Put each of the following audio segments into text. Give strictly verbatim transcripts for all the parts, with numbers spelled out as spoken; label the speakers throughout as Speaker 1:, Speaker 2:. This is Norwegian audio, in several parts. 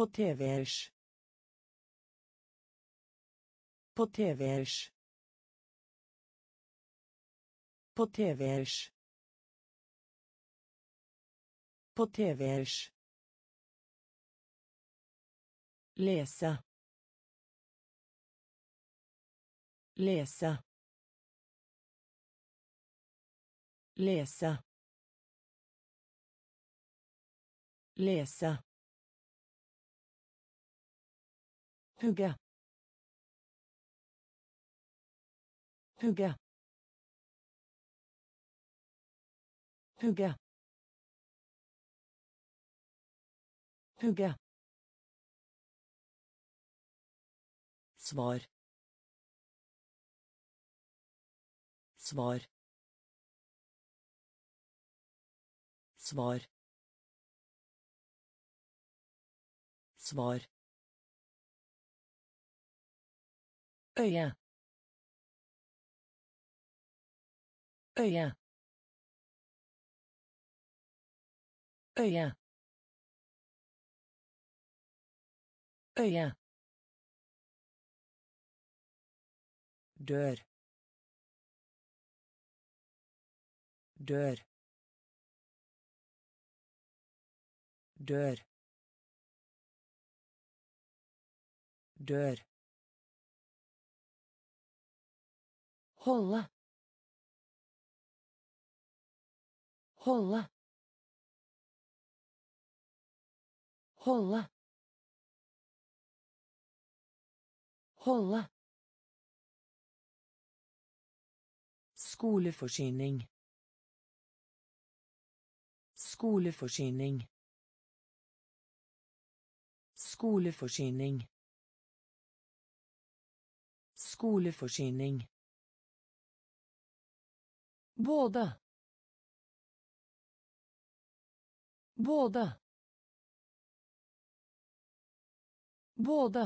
Speaker 1: På tvs. På tvs. På tvs. På tvs. Läsa. Läsa. Läsa. Läsa. Hugga. Hugga. Hugga. Hugga. Svar. Svar. Svar. Svar. Øye. Øye. Øye. Øye. Dør. Dør. Dør. Dør. Holde. Holde. Holde. Holde. Skoleforsyning. Skoleforsyning. Skoleforsyning. Skoleforsyning. Både. Både. Både.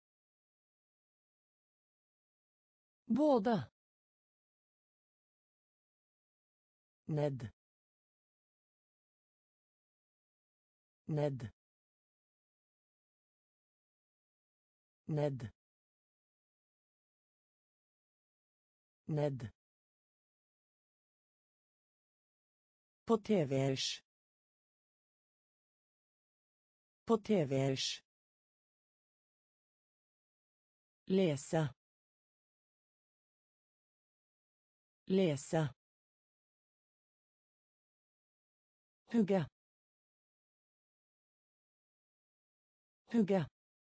Speaker 1: Både. Ned. Ned. Ned. Ned. På tvs. På tvs. Läsa. Läsa. Hugga. Hugga.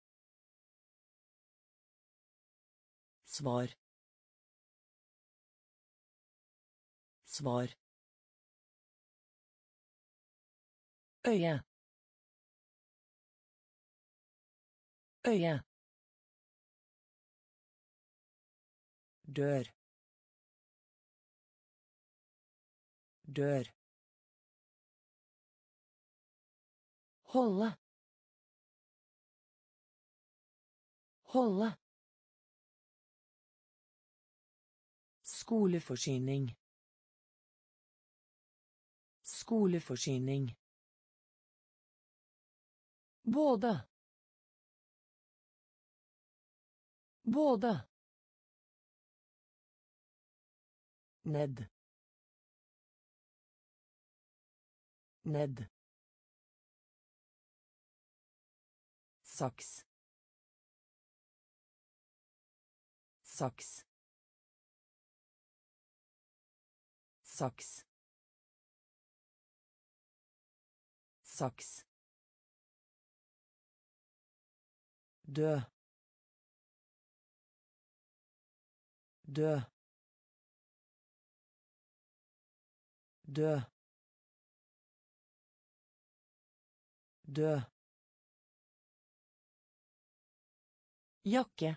Speaker 1: Svar. Svar. Øye. Øye. Dør. Dør. Holde. Holde. Skoleforsyning. Skoleforsyning. Både. Både. Ned. Ned. Saks. Saks. Saks. Saks. Dø. Dø. Dø. Dø. Jakke.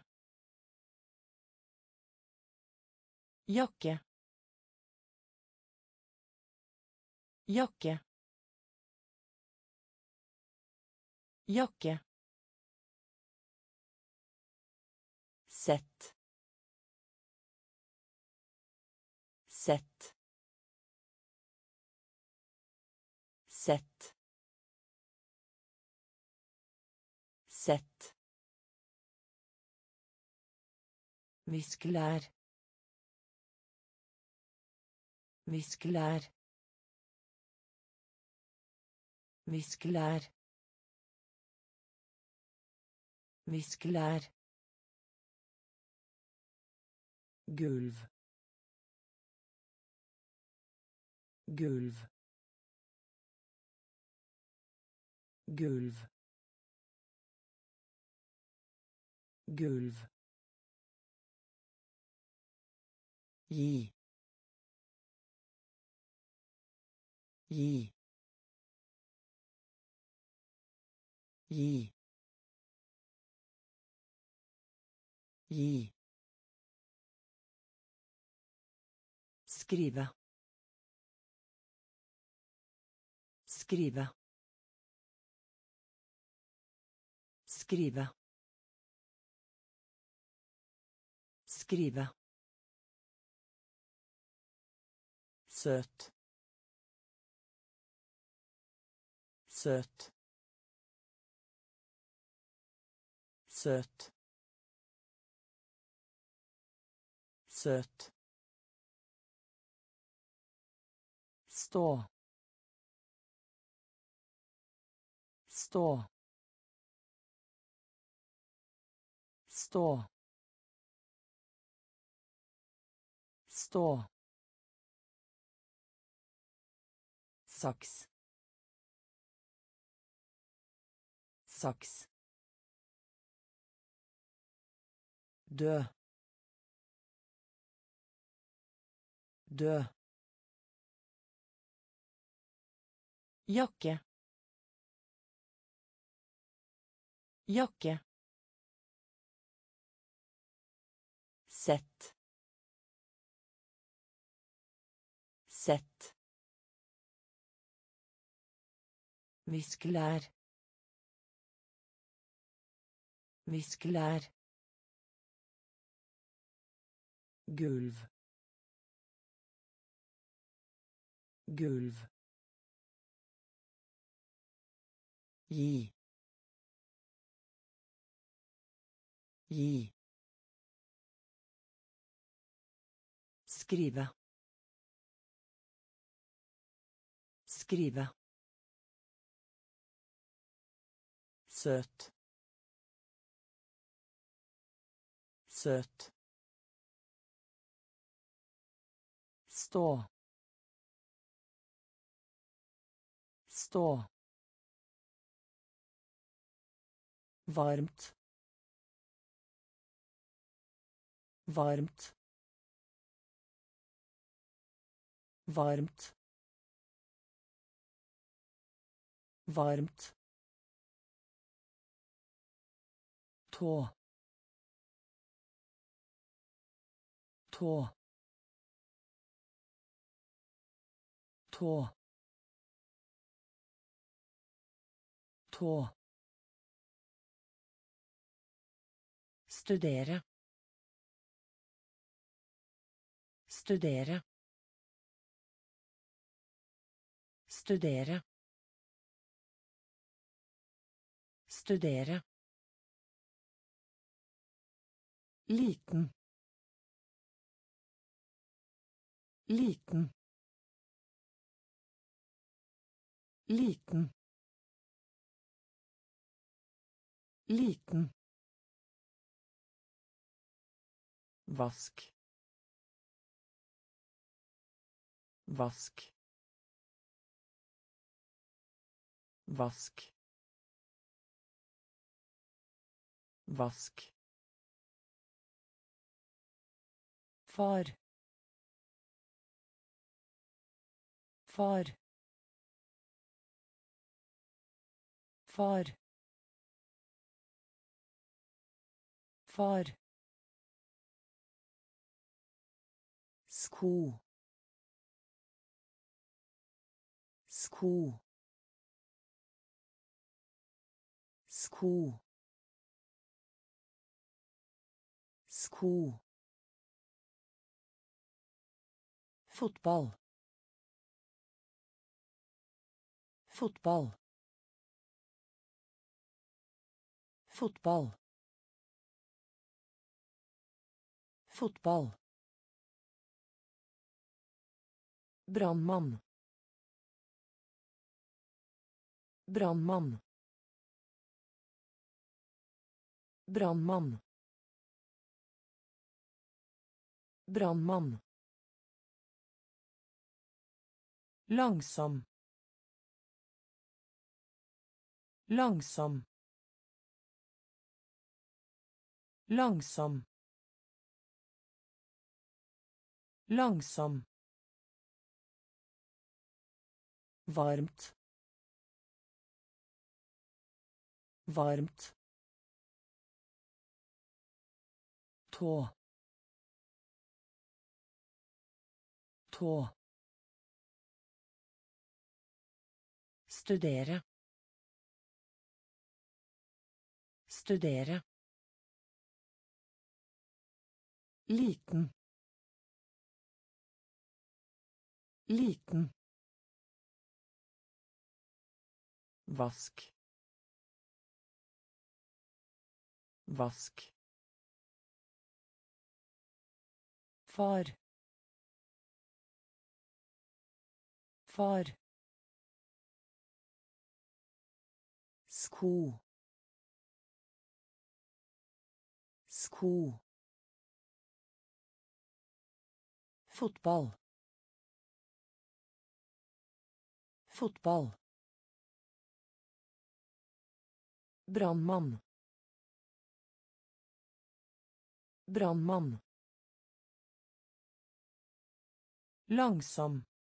Speaker 1: Jakke. Jakke. Jakke. Sett. Sett. Sett. Sett. Muskulær. Muskulær. Muskulær. Muskulær. Gulv. Gulv. Gulv. Gulv. Gi. Gi. Gi. Gi. Skrive. Skrive. Skrive. Skrive. Søt. Søt. Søt. Søt. Stå. Stå. Stå. Stå. Saks. Saks. Dø. Dø. Jakke. Jakke. Sett. Sett. Muskulær. Muskulær. Gulv. Gulv. Gi. Gi. Skrive. Skrive. Søt. Søt. Stå. Stå. Varmt. Varmt. Varmt. Varmt. Tå. Tå. Tå. Tå. Studere. Studere. Studere. Studere. Liten. Liten. Liten. Liten. Vask. Vask. Vask. Vask. Far. Far. Far. Far. Sko. Sko. Sko. Sko. Fotball. Fotball. Fotball. Fotball. Brannmann. Brannmann. Brannmann. Brannmann. Langsom. Langsom. Langsom. Langsom. Varmt. Varmt. Tå. Tå. Studere. Studere. Liten. Liten. Vask. Vask. Far. Far. Sko. Sko. Fotball. Fotball. Brannmann. Brannmann. Langsom.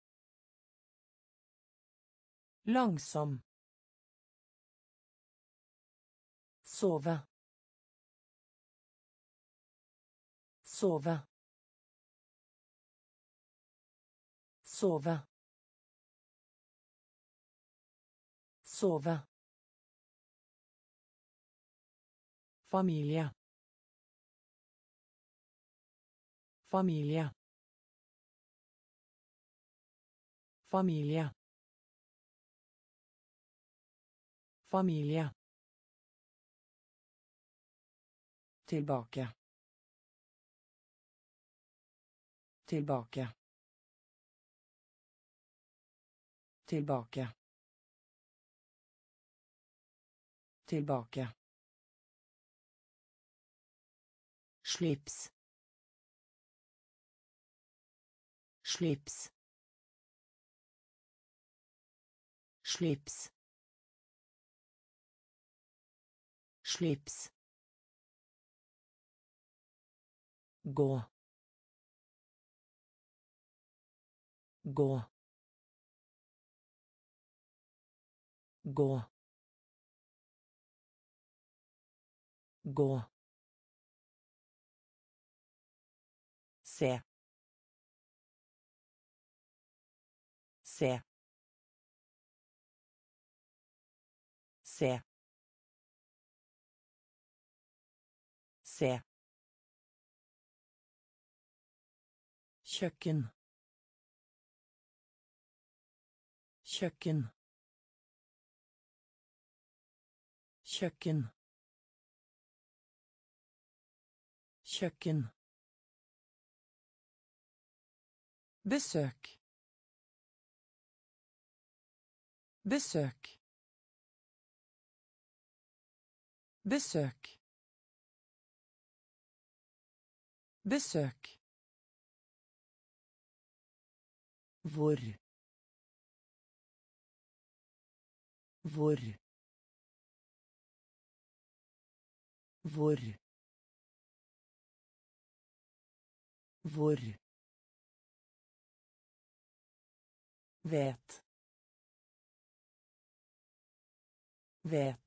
Speaker 1: Langsom. Sove. Sove. Sove. Sove. Familie. Familie. Familie. Familie. Tilbake. Tilbake. Tilbake. Tilbake. Slips. Slips. Slips. Slips. Gå. Gå. Gå. Gå. Se. Se. Se. Se. Kjøkken. Kjøkken. Kjøkken. Kjøkken. Besøk. Besøk. Besøk. Besøk. Hvor. Hvor. Hvor. Hvor. Vet. Vet.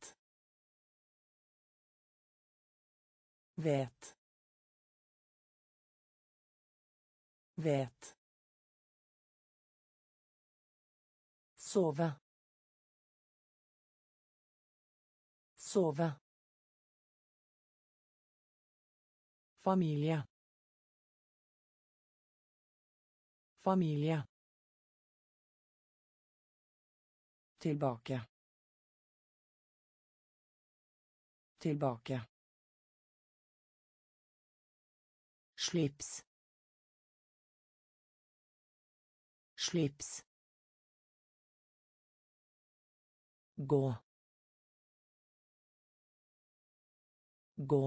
Speaker 1: Vet. Vet. Sove. Sove. Familie. Familie. Tilbake. Tilbake. Slips. Slips. Gå. Gå.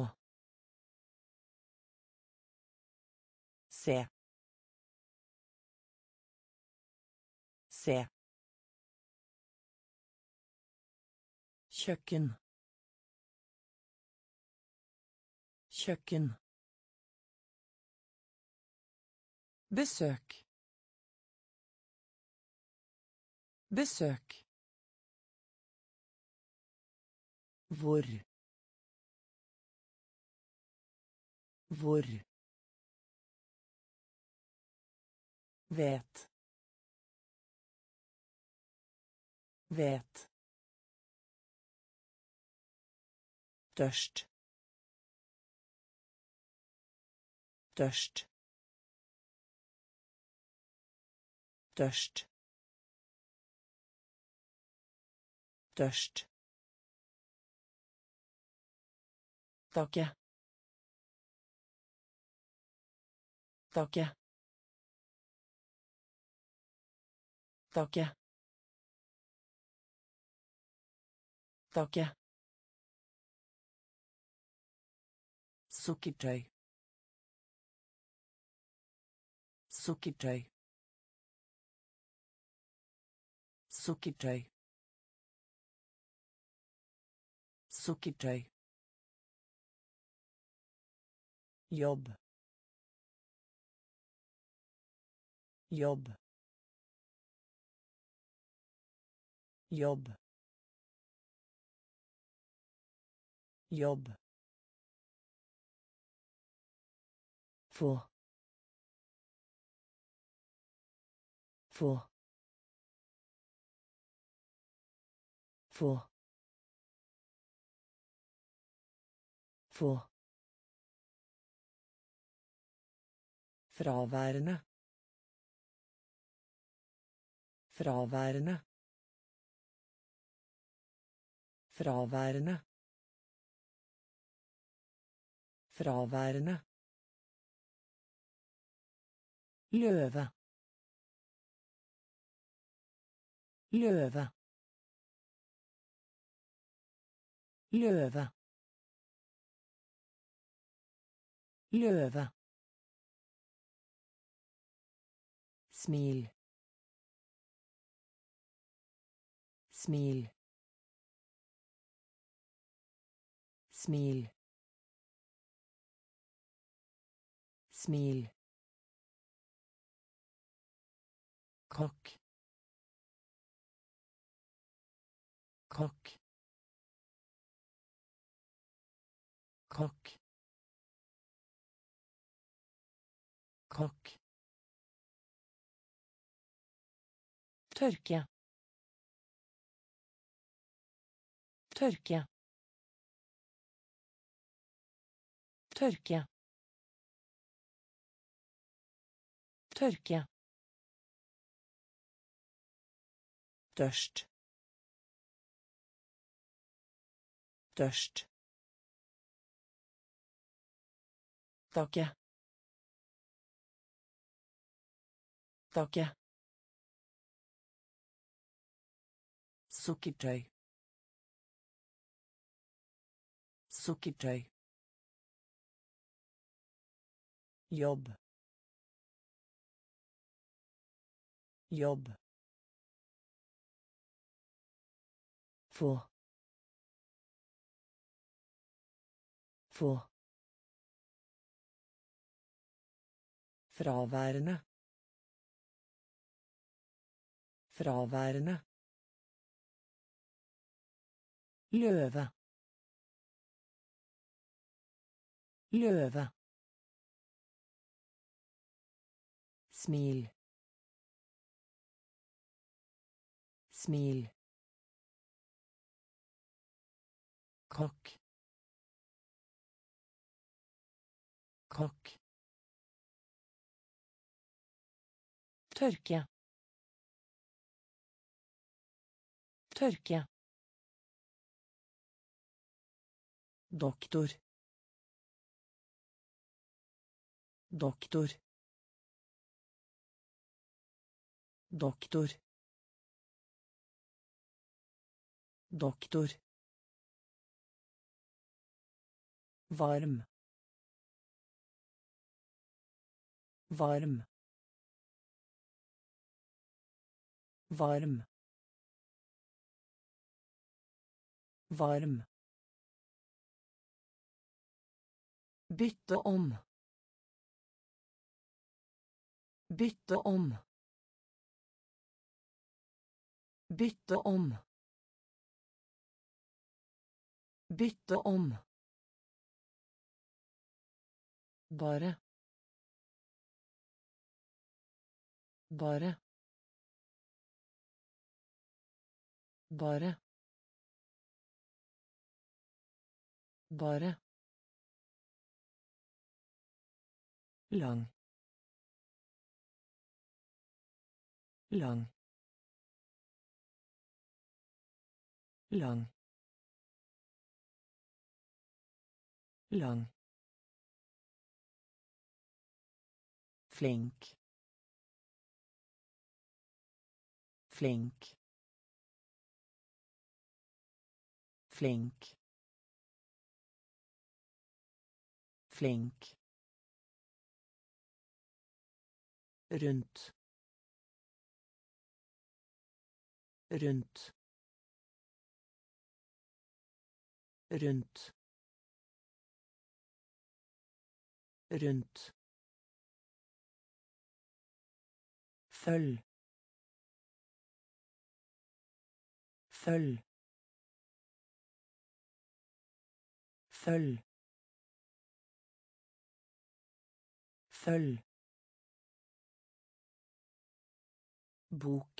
Speaker 1: Se. Se. Kjøkken. Kjøkken. Besøk. Besøk. Hvor. Hvor. Vet. Vet. Tørst. Tørst. Tørst. Tørst. Takke. Takke. Takke. Takke. Sukkertøy. Sukkertøy. Sukkertøy. Sukkertøy. Jobb. Jobb. Jobb. Jobb. Få. Få. Få. Få. Fraværende. Fraværende. Fraværende. Fraværende. Løve. Løve. Løve. Løve. Smil. Smil. Smil. Smil. Kokk. Kokk. Kokk. Kokk. Tørke. Tørke. Tørke. Tørke. Tørst. Tørst. Takke. Takke. Sukkertøy. Sukkertøy. Jobb. Jobb. Få. Få. Fraværende. Fraværende. Løve. Løve. Smil. Smil. Kokk. Kokk. Tørke. Tørke. doktor doktor doktor doktor varm varm varm varm bytte om bytte om bytte om bytte om bare bare bare bare lang lang lang lang flink flink flink flink runt runt runt runt følg følg følg følg bok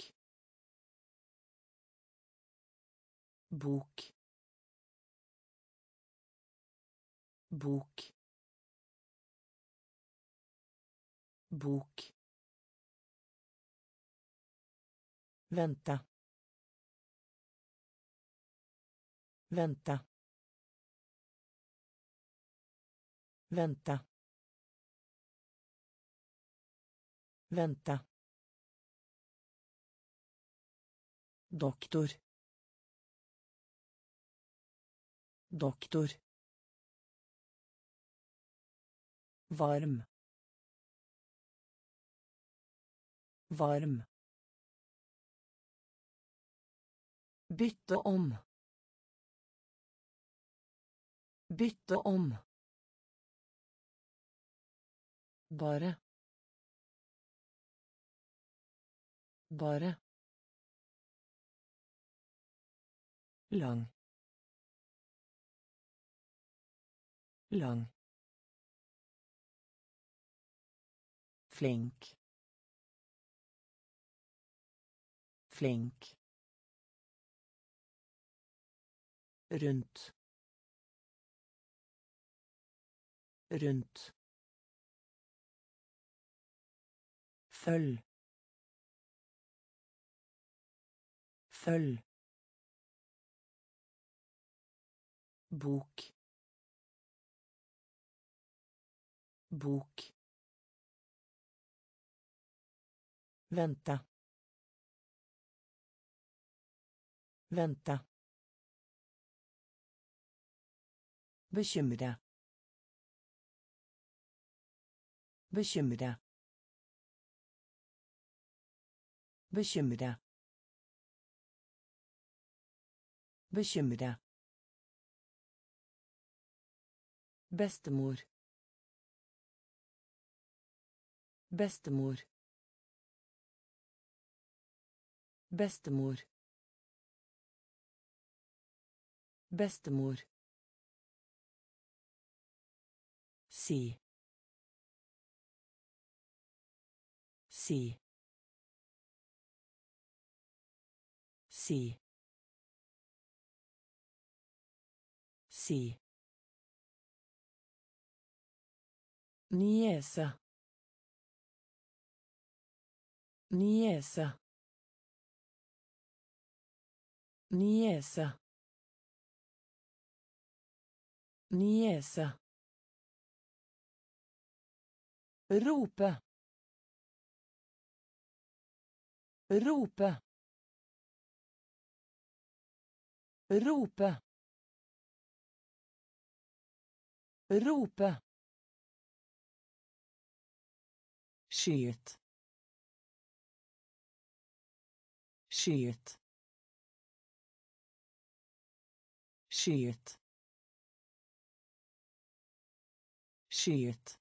Speaker 1: bok bok bok vänta vänta vänta vänta doktor doktor varm varm bytte om bytte om bare bare lang lang flink flink runt runt følg følg bok bok vänta vänta bekymra bekymra bekymra bekymra bestemor bestemor bestemor bestemor si si si si niese niese niese Niese. Rope. Rope. Rope. Rope. Skyet. Skyet. Skyet. Skyet.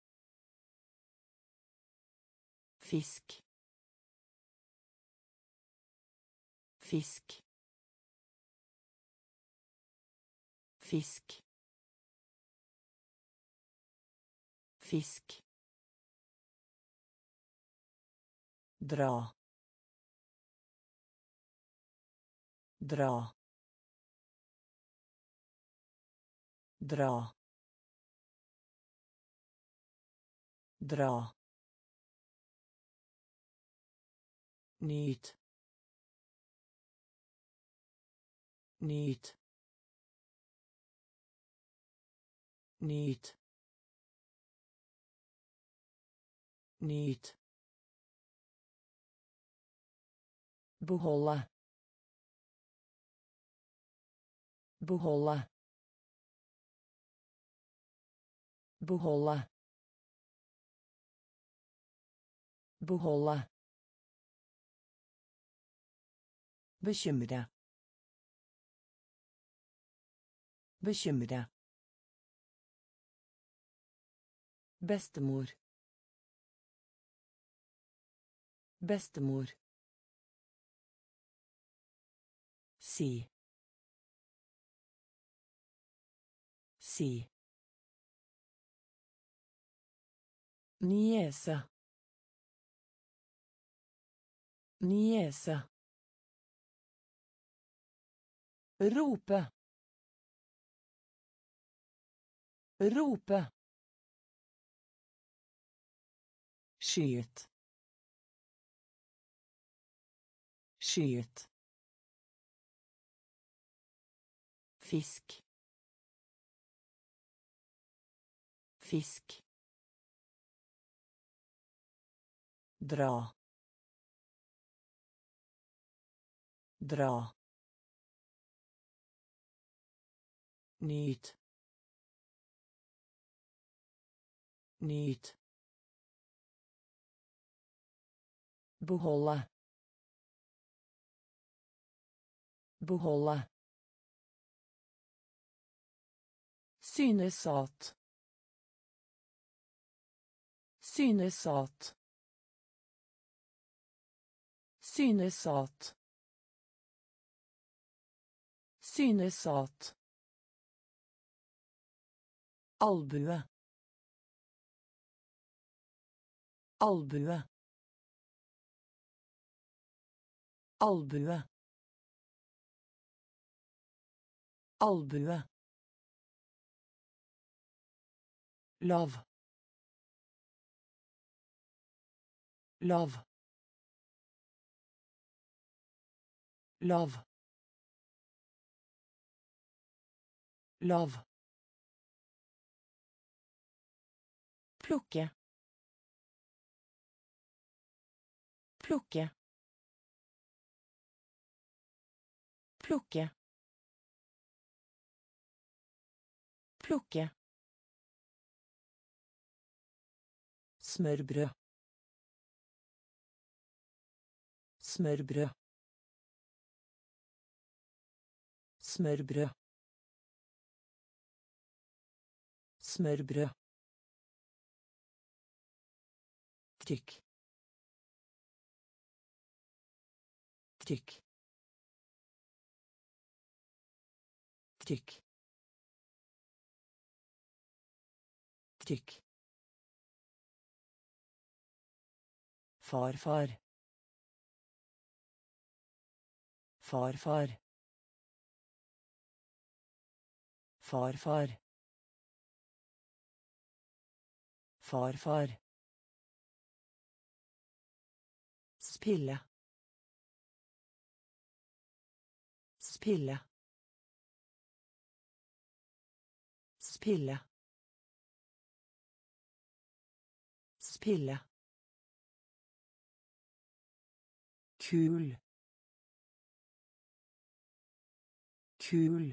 Speaker 1: Fisk. Fisk. Fisk. Fisk. Dra. Dra. Dra. Dra. Nyt. Nyt. Nyt. Nyt. Beholde. Beholde. Beholde. Beholde. Bekymre. Bekymre. Bestemor. Bestemor. Si. Si. Niese. Niese. Rope. Rope. Skyet. Skyet. Fisk. Fisk. Dra. Dra. Nyt. Nyt. Beholde. Beholde. Synes at. Synes at. Synes at. Synes at. Albue. Albue. Albue. Albue. Lav. Lav. Lav. Lav. Plukke. Plukke. Plukke. Plukke. Smørbrød. Smørbrød. Smørbrød. Smørbrød. Tykk. Tykk. Tykk. Tykk. Farfar. Farfar. Farfar. Farfar. Spille. Spille. Spille. Spille. Kul. Kul.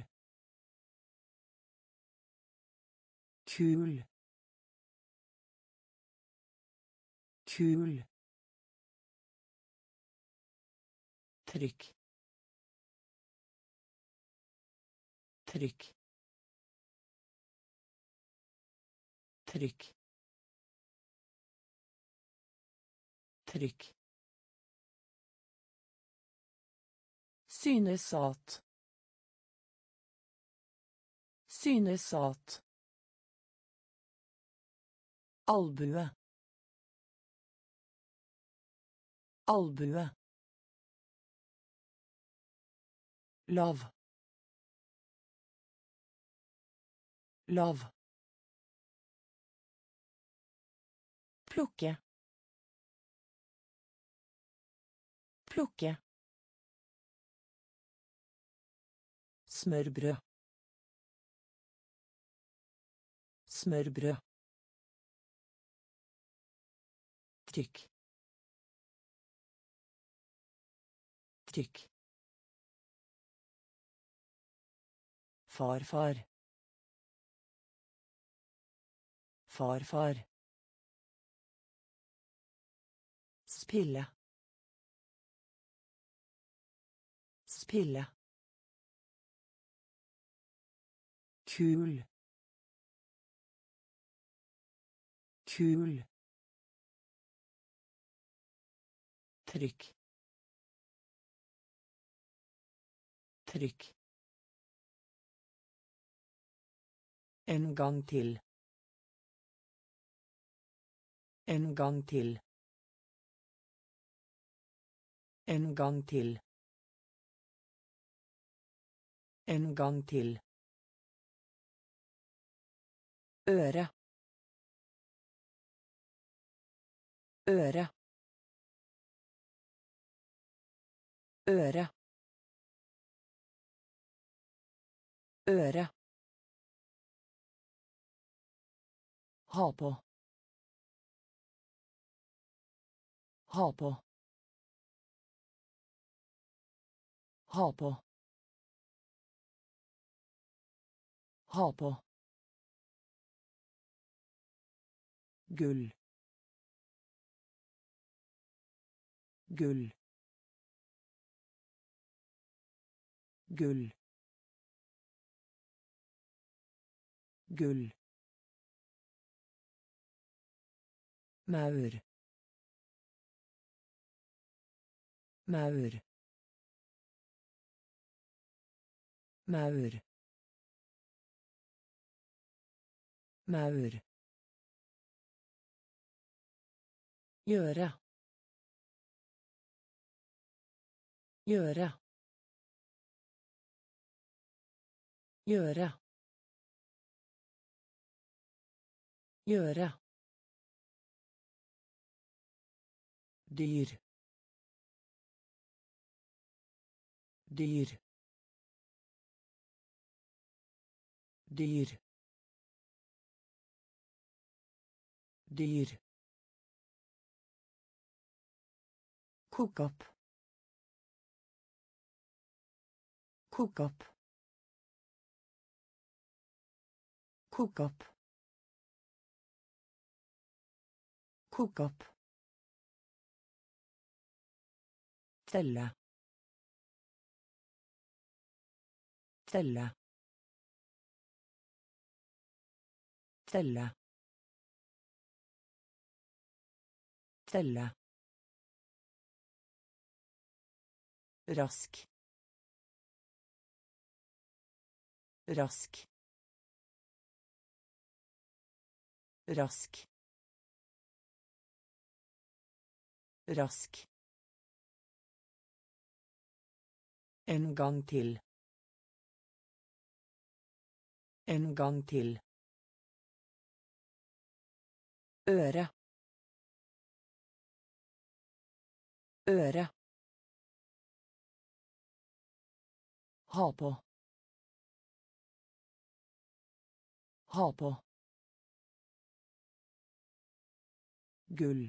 Speaker 1: Kul. Kul. Trykk. Trykk. Trykk. Trykk. Synes at. Synes at. Albue. Albue. Lav. Lav. Plukke. Plukke. Smørbrød. Smørbrød. Trykk. Trykk. Farfar. Farfar. Spille. Spille. Kul. Kul. Trykk. Trykk. En gang til. En gang til. En gang til. En gang til. Øre. Øre. Øre. Øre. Ha på. Ha på. Ha på. Ha på. Gull. Gull. Gull. Gull. Maur. Maur. Maur. Maur. Gjøre. Gjøre. Gjøre. Gjøre. Dyr. Dyr. Dyr. Dyr. Kok opp. Kok opp. Kok opp. Kok opp. Telle. Telle. Telle. Telle. Rask. Rask. Rask. Rask. En gang til. En gang til. Øre. Øre. Ha på. Ha på. Gull.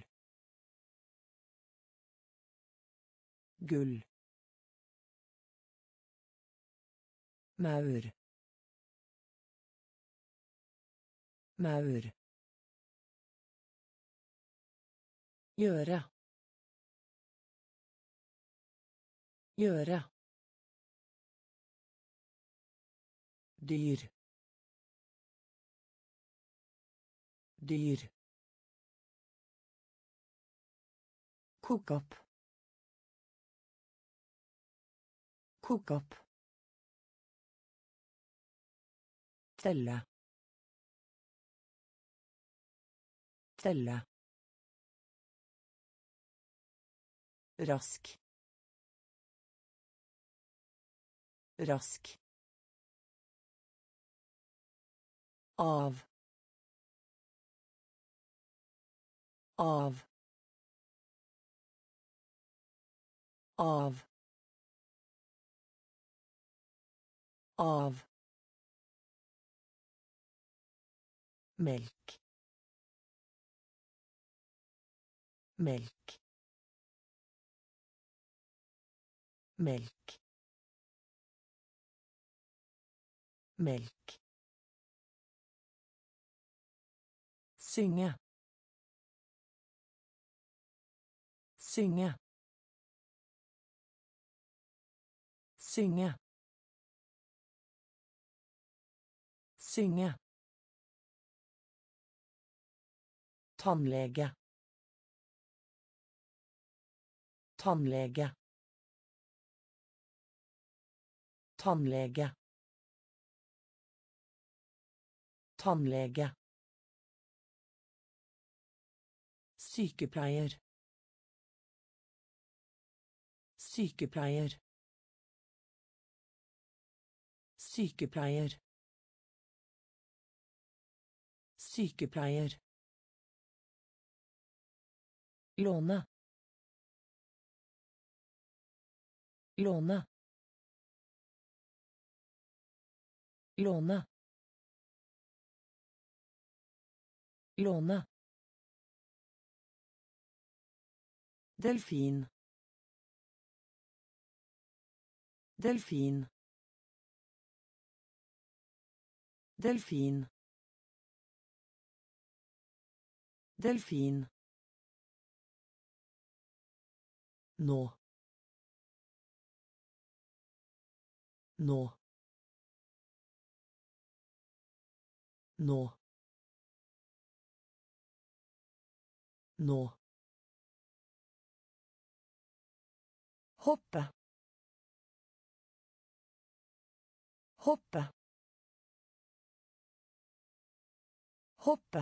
Speaker 1: Gull. Maur. Maur. Gjøre. Gjøre. Dyr. Dyr. Kok opp. Kok opp. Telle. Telle. Rask. Rask. Av. Av. Av. Av. Melk. Melk. Melk. Melk. Synge. Synge. Synge. Synge. Tannlege. Tannlege. Tannlege. Tannlege. Sykepleier. Sykepleier. Sykepleier. Sykepleier. Låne. Låne. Låne. Låne. Delfin. Delfin. Delfin. Delfin. Nå. Nå. Nå. Nå. Hoppe. Hoppe. Hoppe.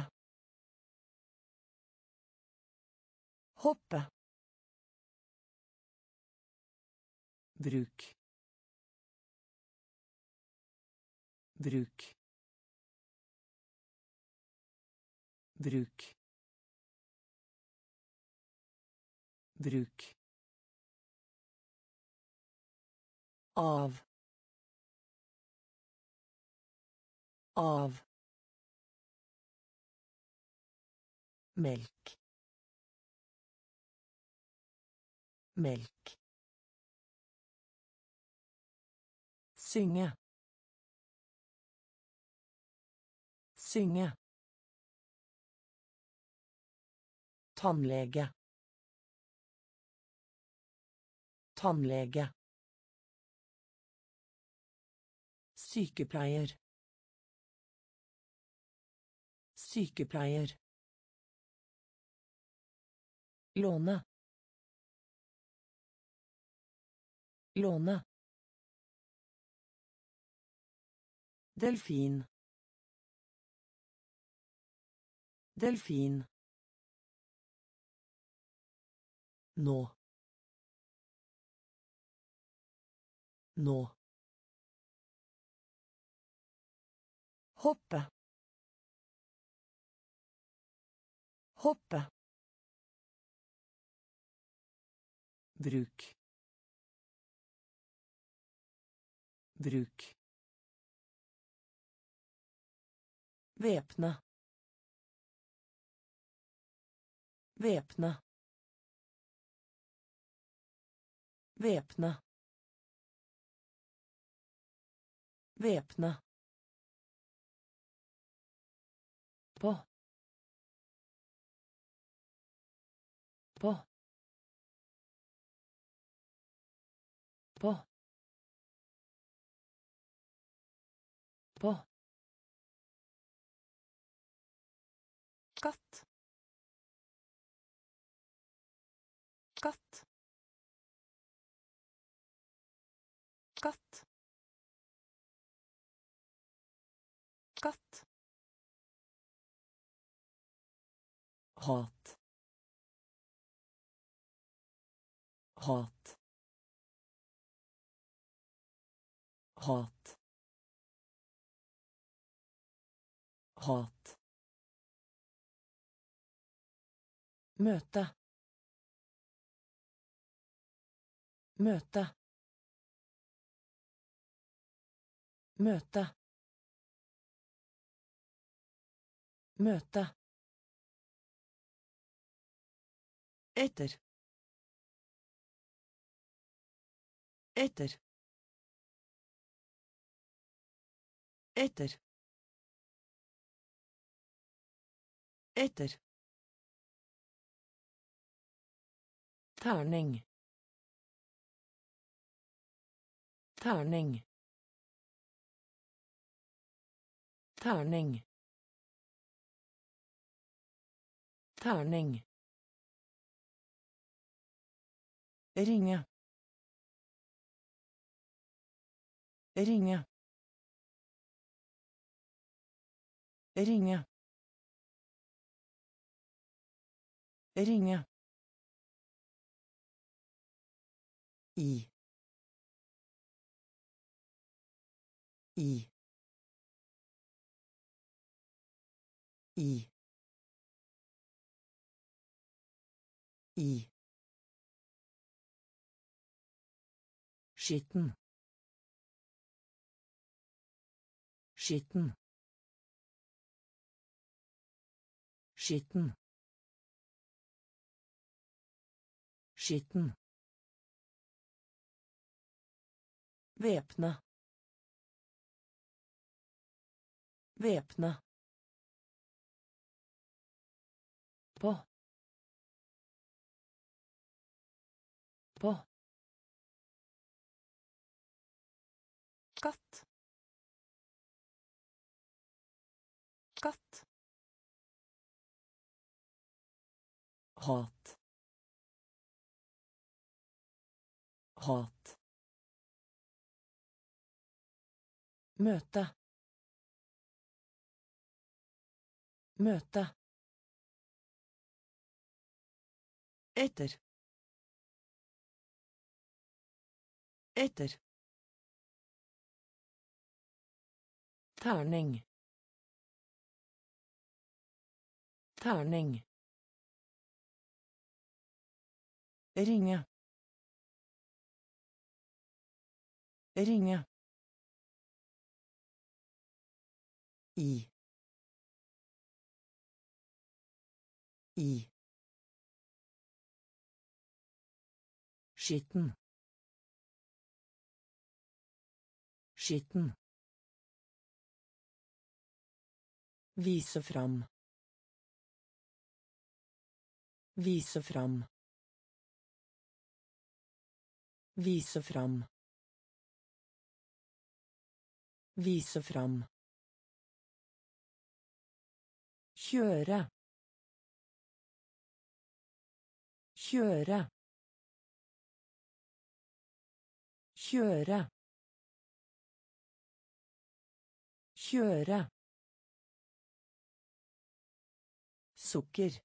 Speaker 1: Hoppe. Bruk. Bruk. Bruk. Bruk. Av. Av. Melk. Melk. Synge. Synge. Tannlege. Tannlege. Sykepleier. Sykepleier. Låne. Låne. Delfin. Delfin. Nå. Nå. Hoppe. Hoppe. Bruk. Bruk. Væpna. Væpna. Væpna. Væpna. På. På. På. På. Katt. Katt. Katt. Katt. Hat. Hat. Hat. Hat. Møte. Møte. Møte. Møte. Etter. Etter. Etter. Etter. Terning. Terning. Terning. Terning. Ringe. Ringe. Ringe. Ringe. I. I. I. I. Skitten. Skitten. Skitten. Skitten. Væpna. Væpna. På. På. Katt. Katt. Hat. Hat. Møte. Møte. Etter. Etter. Terning. Terning. Ringe. Ringe. I. I. Skitten. Skitten. Vise fram. Vise fram. Vise fram. Vise fram. Kjøre. Kjøre. Kjøre. Kjøre. Sukker.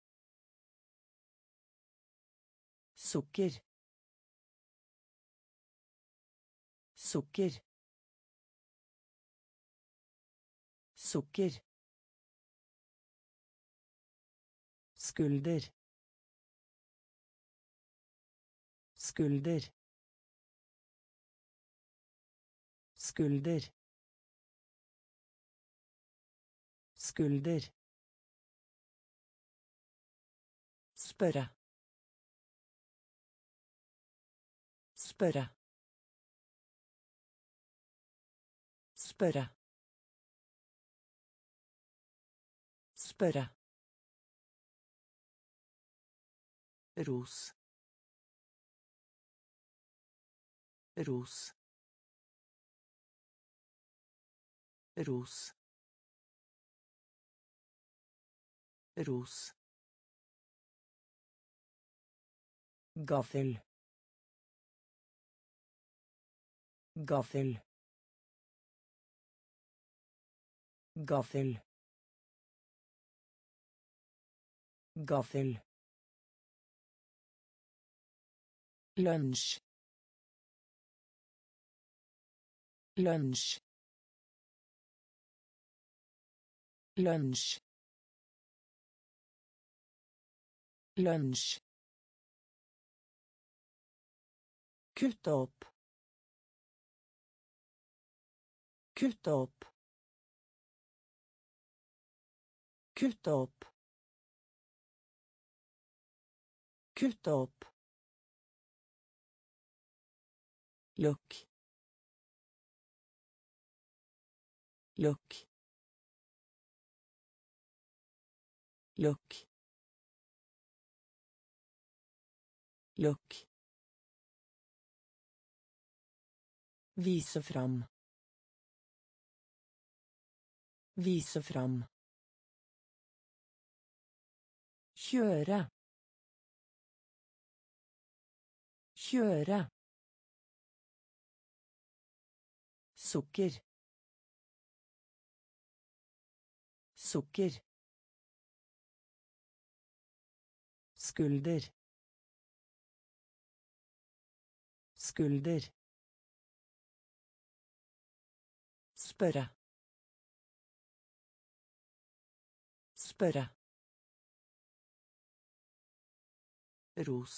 Speaker 1: Sukker. Sukker. Sukker. Skulder. Skulder. Skulder. Skulder. Spørre. Spørre. Spørre. Spørre. Ros. Ros. Ros. Ros. Gaffel. Gaffel. Gaffel. Gaffel. Lunsj. Lunsj. Lunsj. Lunsj. Kutte opp. Kutte opp. Kutte opp. Kutte opp. Lukk. Lukk. Lukk. Lukk. Vise fram. Vise fram. Kjøre. Kjøre. Sukker. Sukker. Skulder. Skulder. Spørre. Spørre. Ros.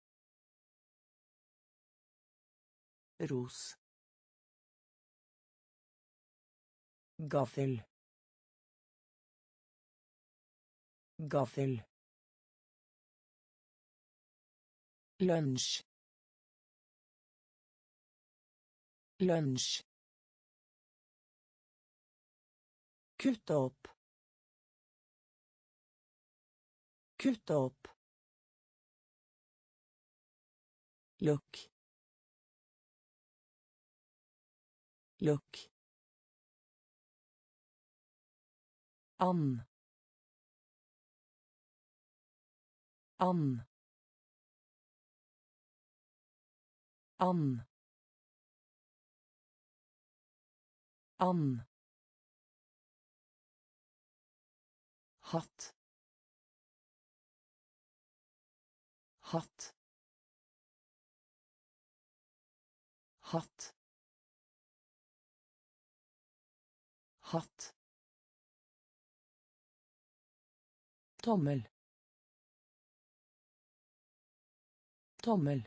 Speaker 1: Ros. Gaffel. Gaffel. Lunsj. Lunsj. Kutte opp. Kutte opp. Lukk. Lukk. And. And. And. And. Hatt. Hatt. Hatt. Hatt. Tommel. Tommel.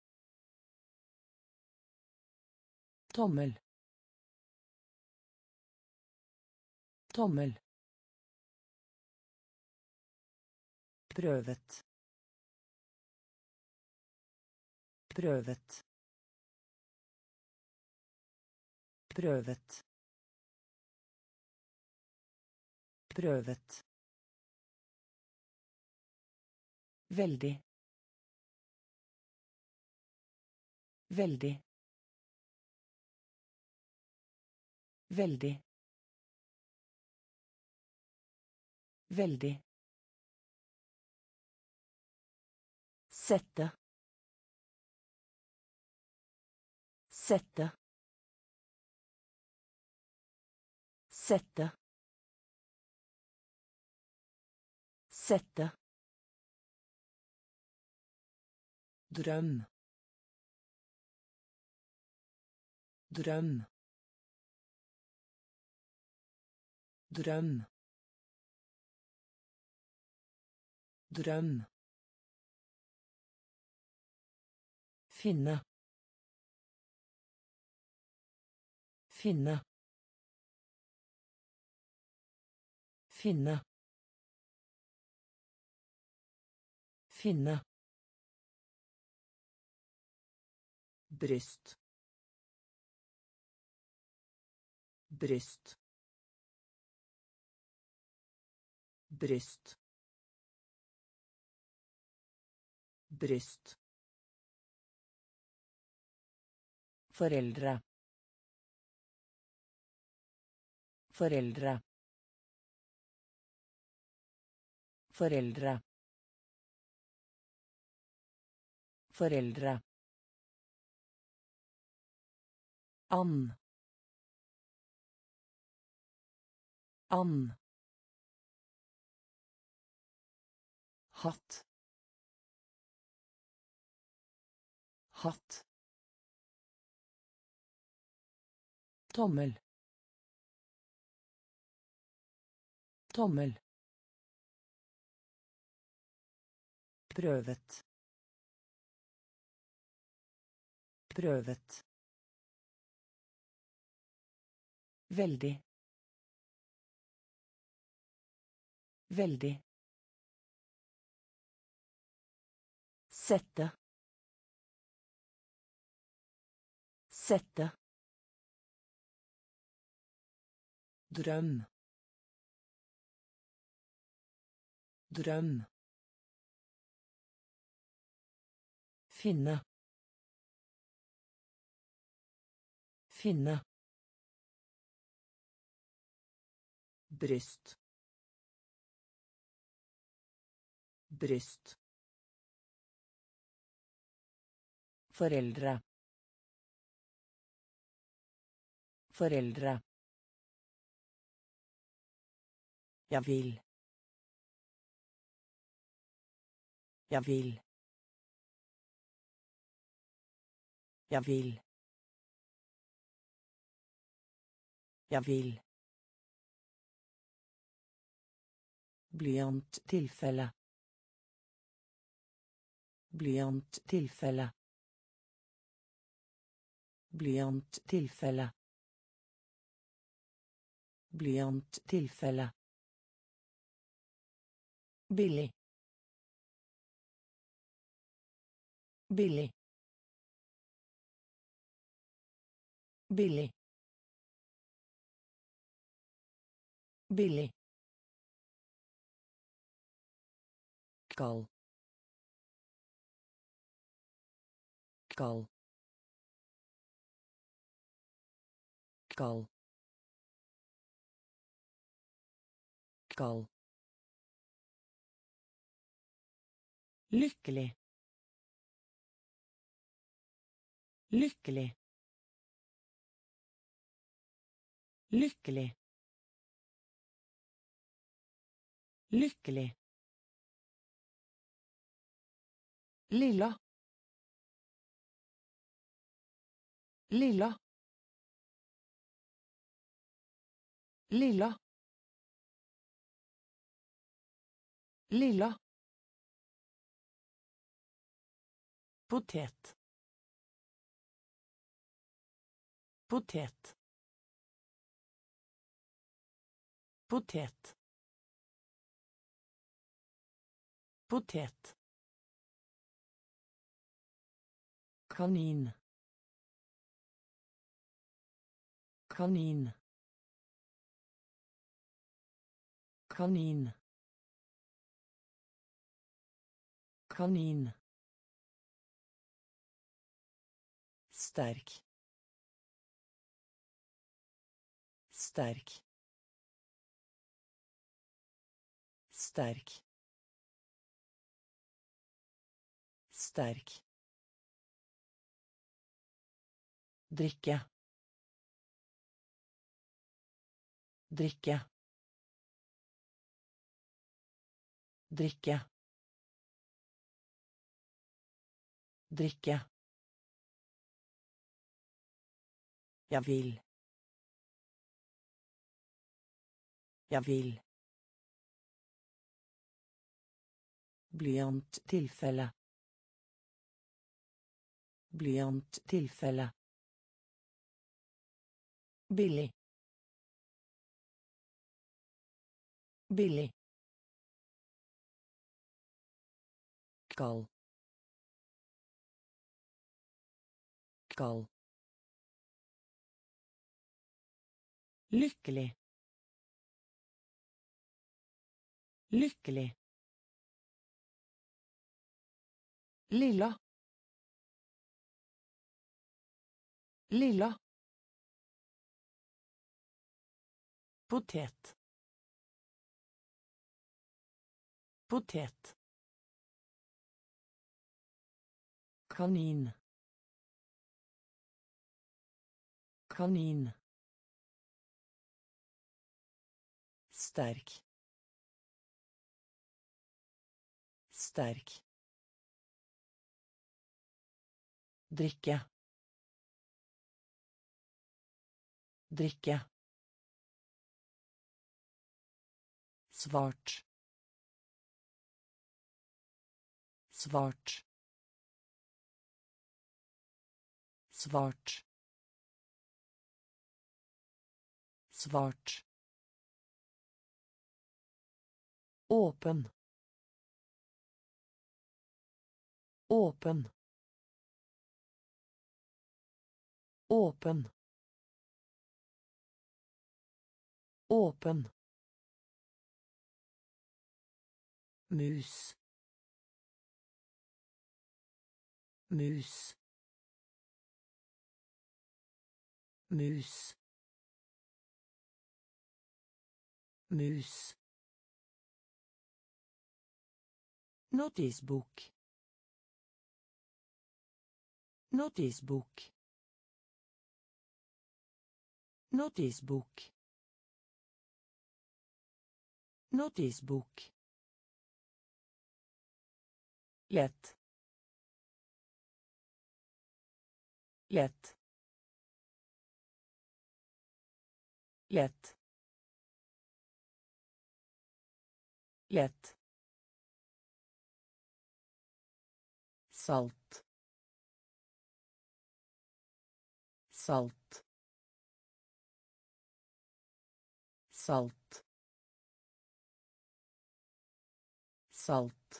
Speaker 1: Tommel. Tommel. Prøvet. Prøvet. Prøvet. Prøvet. Veldig. Veldig. Veldig. Veldig. Sette. Sette. Sette. Sette. Drøm. Drøm. Drøm. Drøm. Finne. Finne. Finne. Finne. Bryst. Bryst. Bryst. Bryst. Foreldre. Foreldre. Foreldre. Foreldre. And. And. Hatt. Hatt. Tommel. Tommel. Prøvet. Prøvet. Veldig. Veldig. Sette. Sette. Drøm. Drøm. Finne. Finne. Bryst. Bryst. Foreldre. Foreldre. Jeg vil. Jeg vil. Jeg vil. Jeg vil. Blyanttilfelle. Blyanttilfelle. Blyanttilfelle. Blyanttilfelle. Billig. Billig. Billig. Billig. Kald. Kald. Kald. Kald. Lykkelig. Lykkelig. Lykkelig. Lykkelig. Lilla. Lilla. Lilla. Lilla. Potet. Potet. Potet. Potet. Kanin. Kanin. Kanin. Kanin. Sterk. Sterk. Sterk. Sterk. Drikke. Drikke. Drikke. Drikke. Jeg vil. Jeg vil. Blyanttilfelle. Blyanttilfelle. Billig. Billig. Kald. Kald. Lykkelig. Lykkelig. Lilla. Lilla. Potet. Potet. Kanin. Kanin. Sterk. Sterk. Drikke. Drikke. Svart. Svart. Svart. Svart. Åpen. Åpen. Åpen. Åpen. Mus. Mus. Mus. Mus. Notisbok. Notisbok. Notisbok. Notisbok. Lett. Lett. Lett. Lett. Salt. Salt. Salt. Salt.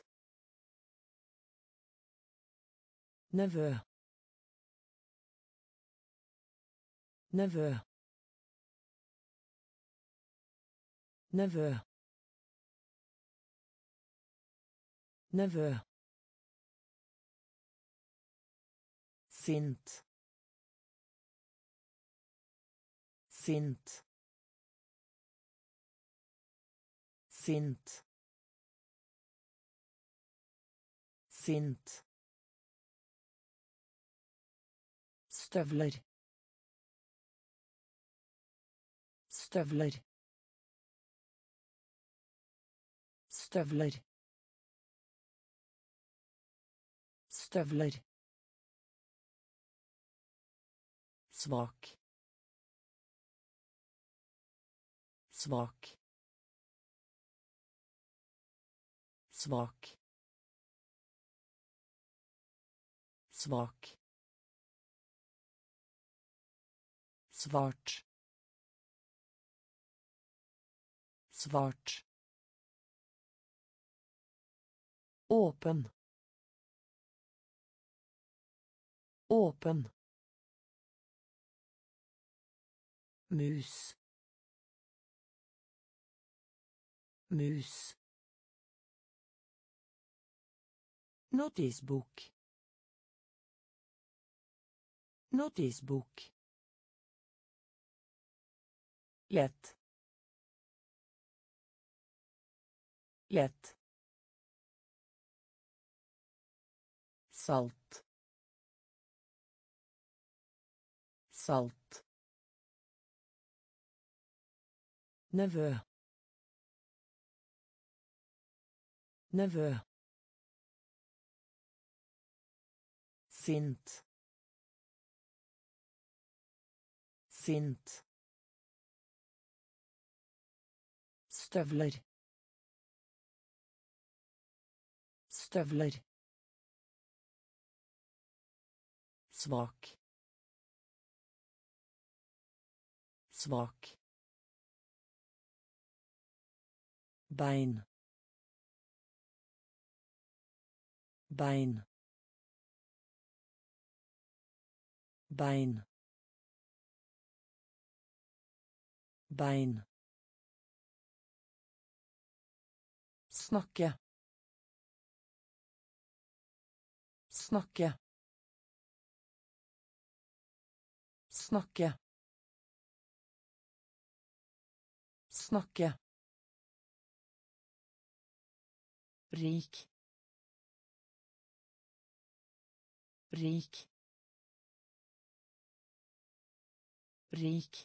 Speaker 1: Nevø. Nevø. Nevø. Nevø. Sint. Sint. Sint. Sint. Støvler. Støvler. Støvler. Støvler. Svak. Svak. Svak. Svak. Svart. Svart. Åpen. Åpen. Mus. Mus. Notisbok. Notisbok. Lett. Lett. Salt. Salt. Nevø. Nevø. Sint. Sint. Støvler. Støvler. Svak. Svak. bein, bein, bein, bein, snakke, snakke, snakke, snakke, rik, rik, rik,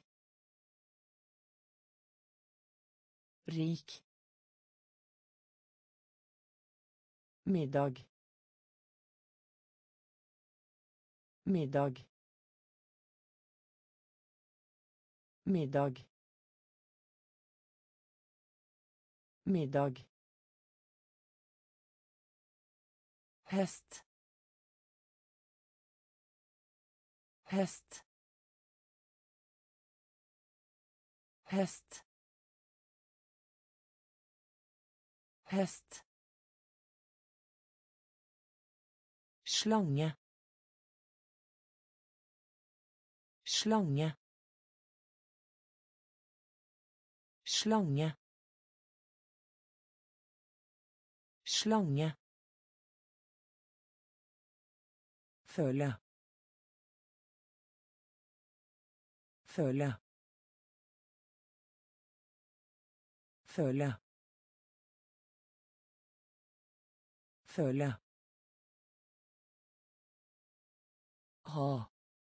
Speaker 1: rik, middag, middag, middag, middag, häst, häst, häst, häst, slange, slange, slange, slange, føle, føle, føle, føle, ha,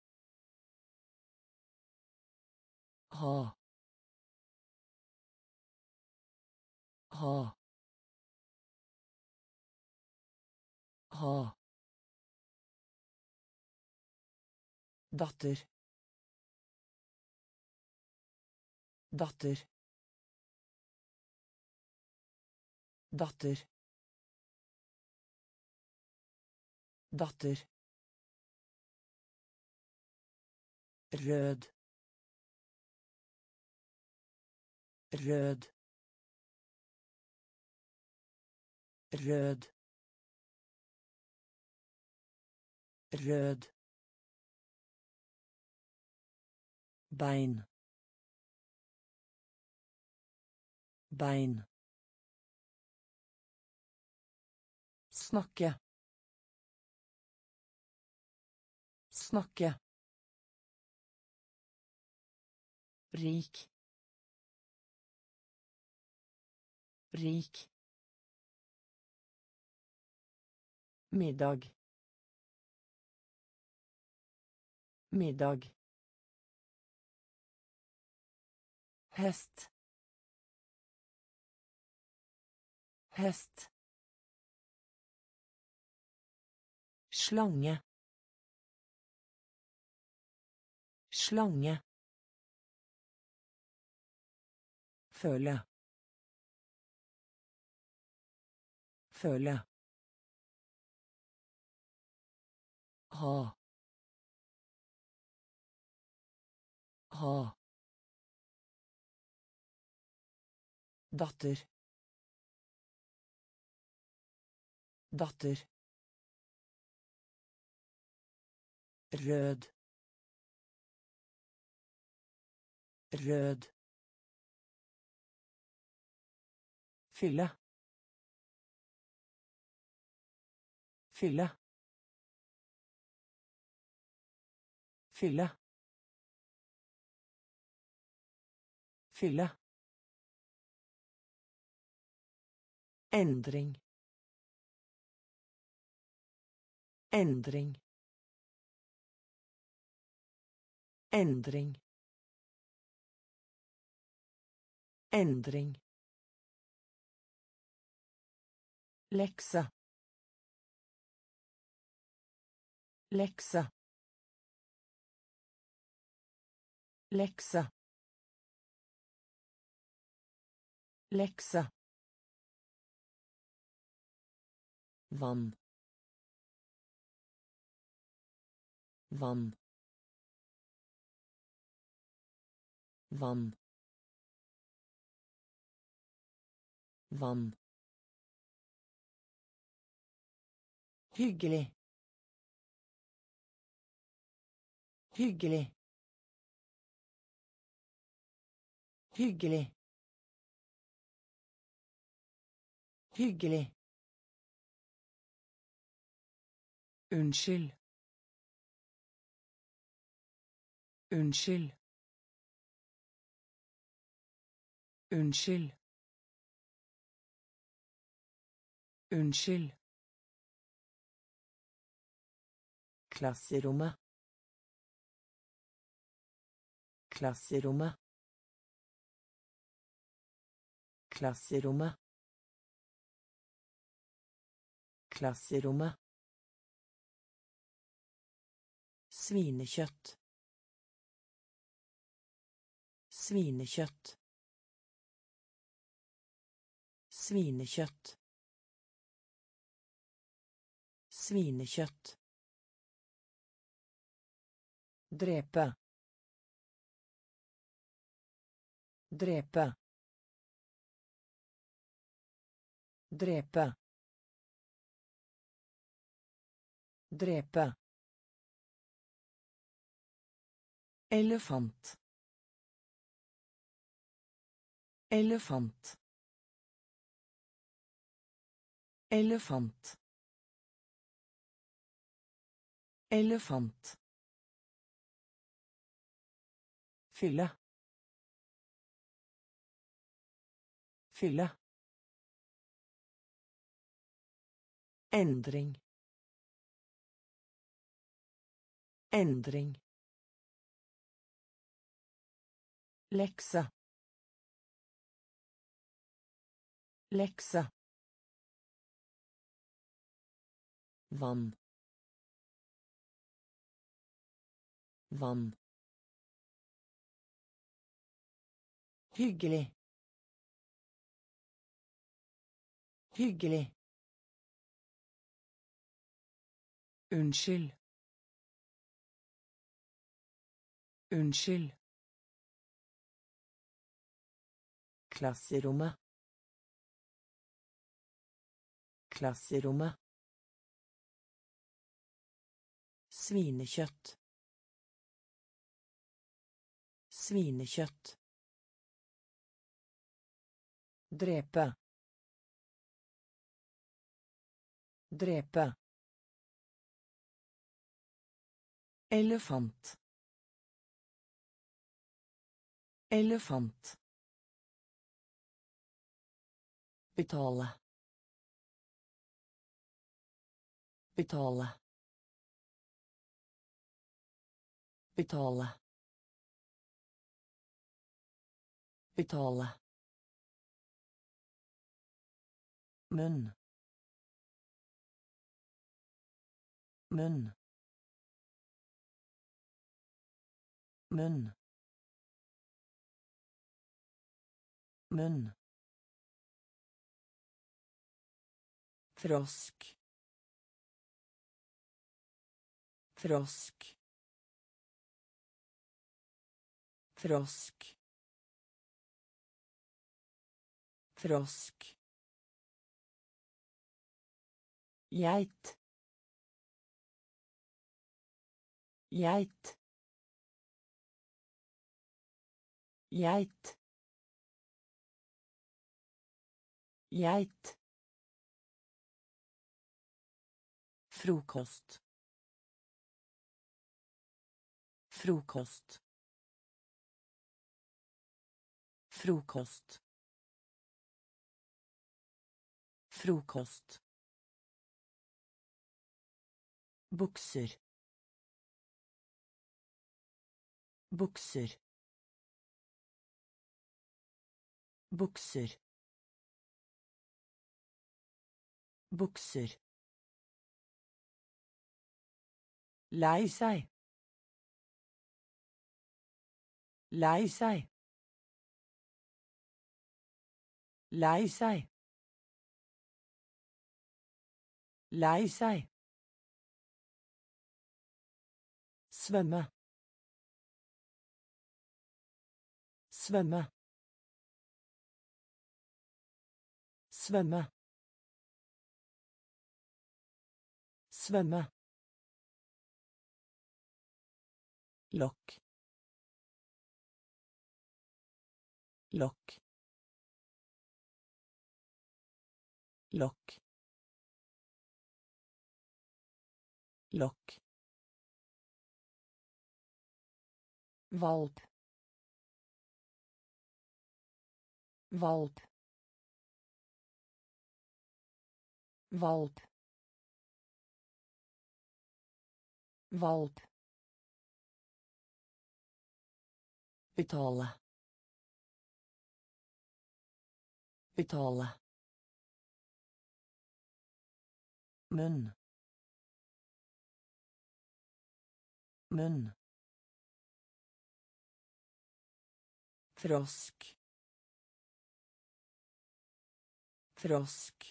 Speaker 1: ha, ha, ha, datter, datter, datter, datter, rød, rød, rød, rød, bein, bein, snakke, snakke, rik, rik, middag, middag, häst, häst, slange, slange, føle, føle, ha, ha, datter, datter, rød, rød, fylle, fylle, fylle, fylle, endring, endring, endring, endring, lekse, lekse, lekse, lekse, vann, vann, vann, Vann. Hyggelig. Hyggelig. Hyggelig. Hyggelig. Unnskyld. Unnskyld. Unnskyld. Unnskyld. Klasserommet. Klasserommet. Klasserommet. Klasserommet. Svinekjøtt. Svinekjøtt. Svinekjøtt. Svinekjøtt. Drepe. Drepe. Drepe. Drepe. Elefant. Elefant. Elefant. Elefant. Fylle. Fylle. Endring. Endring. Lekse. Lekse. Vann. Vann. Hyggelig. Hyggelig. Unnskyld. Unnskyld. Klasserommet. Klasserommet. Svinekjøtt. Svinekjøtt. Drepe. Drepe. Elefant. Elefant. Betale. Betale. Betale. Betale. Munn. Munn. Munn. Munn. Frosk. Frosk. Frosk. Frosk. Geit. Geit. Geit. Geit. Frokost. Frokost. Frokost. Frokost. Bukser. Bukser. Bukser. Bukser. Lei seg. Lei seg. Lei seg. Lei seg. Svømme. Svømme. Svømme. Svømme. Lokk. Lokk. Lokk. Lokk. Valp. Valp. Valp. Valp. Betale. Betale. Munn. Munn. Frosk. Frosk.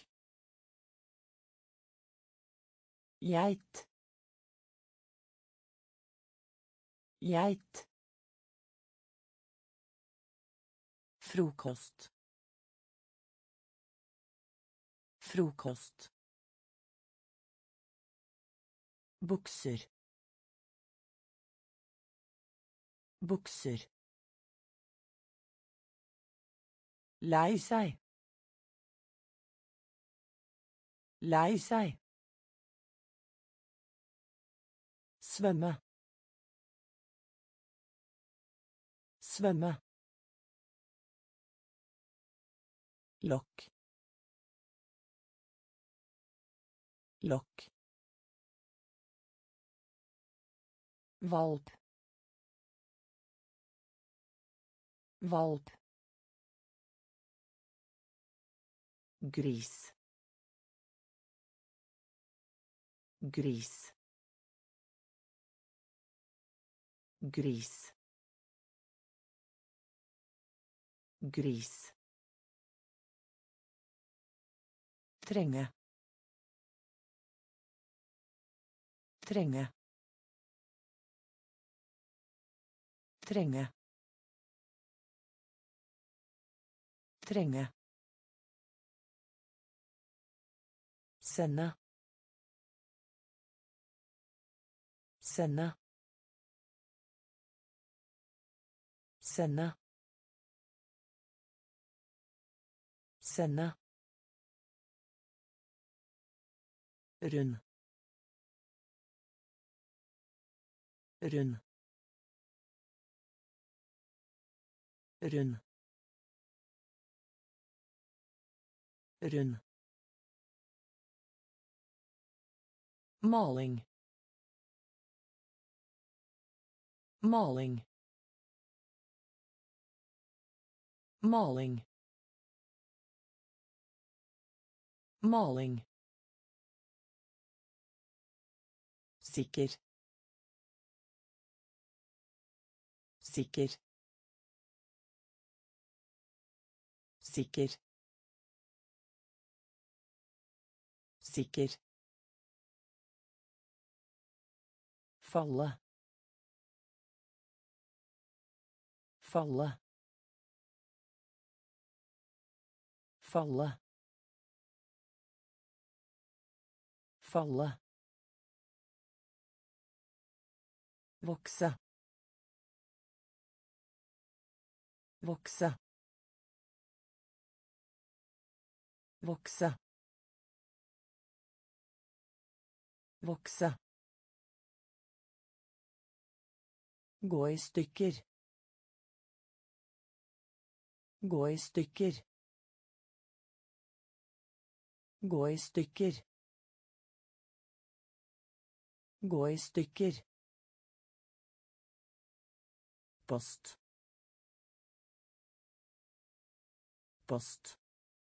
Speaker 1: Geit. Geit. Frokost. Frokost. Bukser. Bukser. Lei seg. Lei seg. Svømme. Svømme. Lokk. Lokk. Valp. Valp. Gris. Gris. Gris. Gris. Trenge. Trenge. Trenge. Trenge. Sende. Sende. Sende. Sende. Rund. Rund. Rund. Rund. Maling. Maling. Maling. Maling. Sikker. Sikker. Sikker. Sikker. Falle. Falle. Falle. Falle. Vokse. Vokse. Vokse. Vokse. Gå i stykker. Gå i stykker. Gå i stykker. Gå i stykker. Post. Post.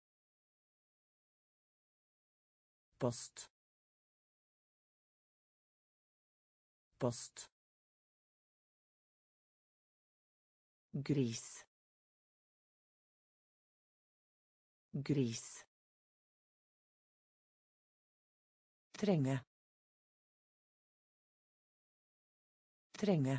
Speaker 1: Post. Post. Gris. Gris. Trenge. Trenge.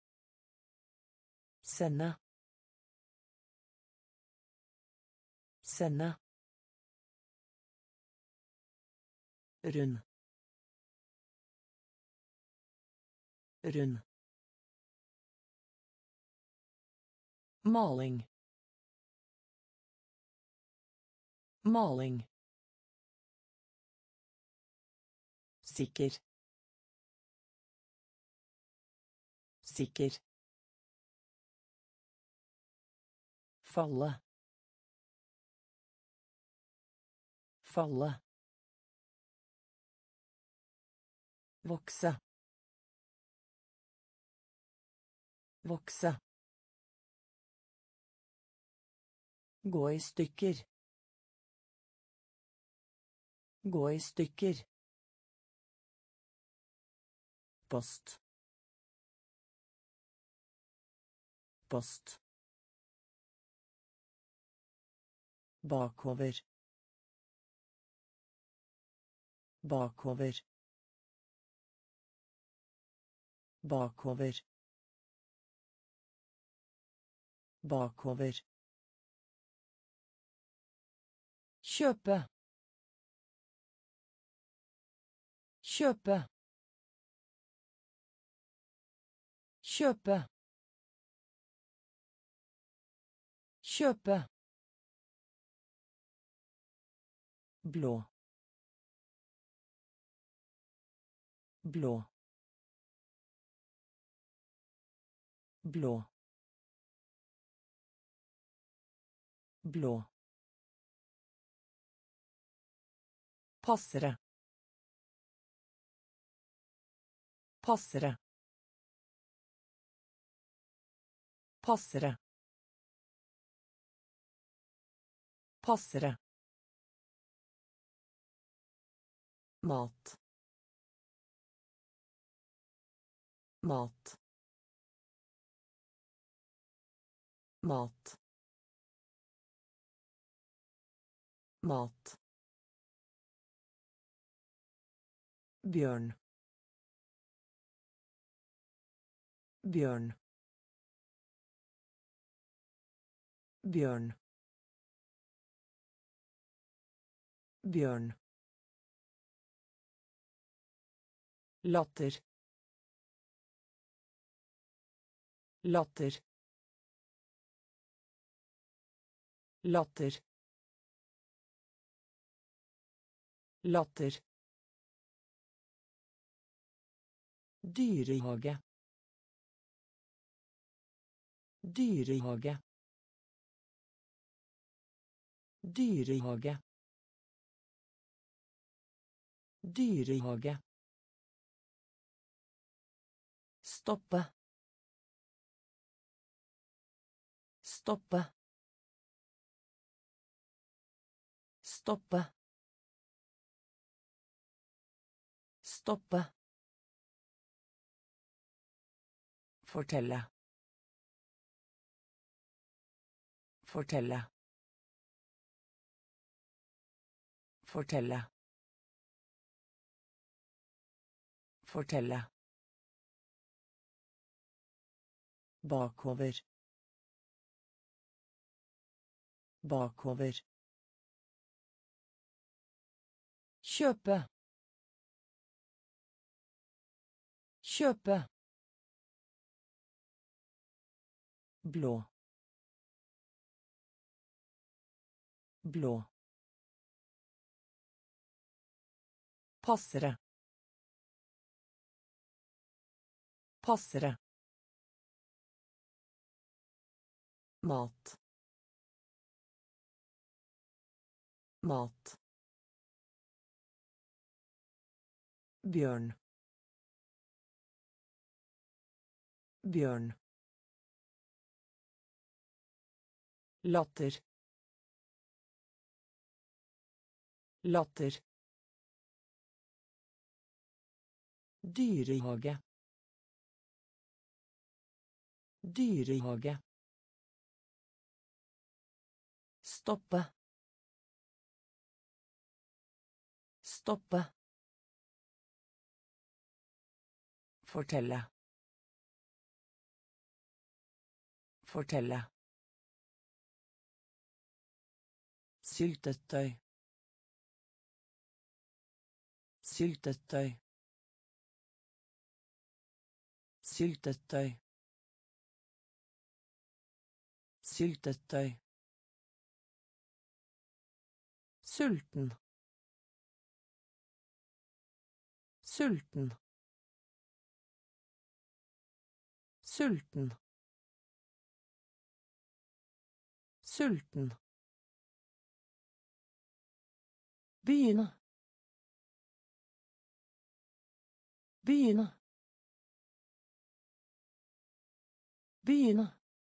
Speaker 1: Sende. Sende. Rund. Rund. Maling. Maling. Sikker. Sikker. Falle. Falle. Vokse. Vokse. Gå i stykker. Gå i stykker. Post. Post. Bakover. Bakover. Bakover. Bakover. Kjøpe. Kjøpe. Kjøpe. Kjøpe. Blå. Blå. Blå. Blå. Passere. Passere. Passere. Passere. Mat. Mat. Mat. Mat. Bjørn. Bjørn. Bjørn. Bjørn. Latter. Latter. Latter. Latter. Dyrehage. Dyrehage. Dyrehage. Dyrehage. Stoppe. Stoppe. Stoppe. Stoppe. Fortelle. Fortelle. Fortelle. Fortelle. Bakover. Bakover. Kjøpe. Kjøpe. Blå. Blå. Passere. Passere. Mat. Mat. Bjørn. Bjørn. Latter. Latter. Dyrehage. Dyrehage. Stoppe. Stoppe. Fortelle. Fortelle. Syltetøy. Syltetøy. Syltetøy. Syltetøy. Sulten. Sulten. Sulten. Sulten. Begynne. Begynne. Begynne.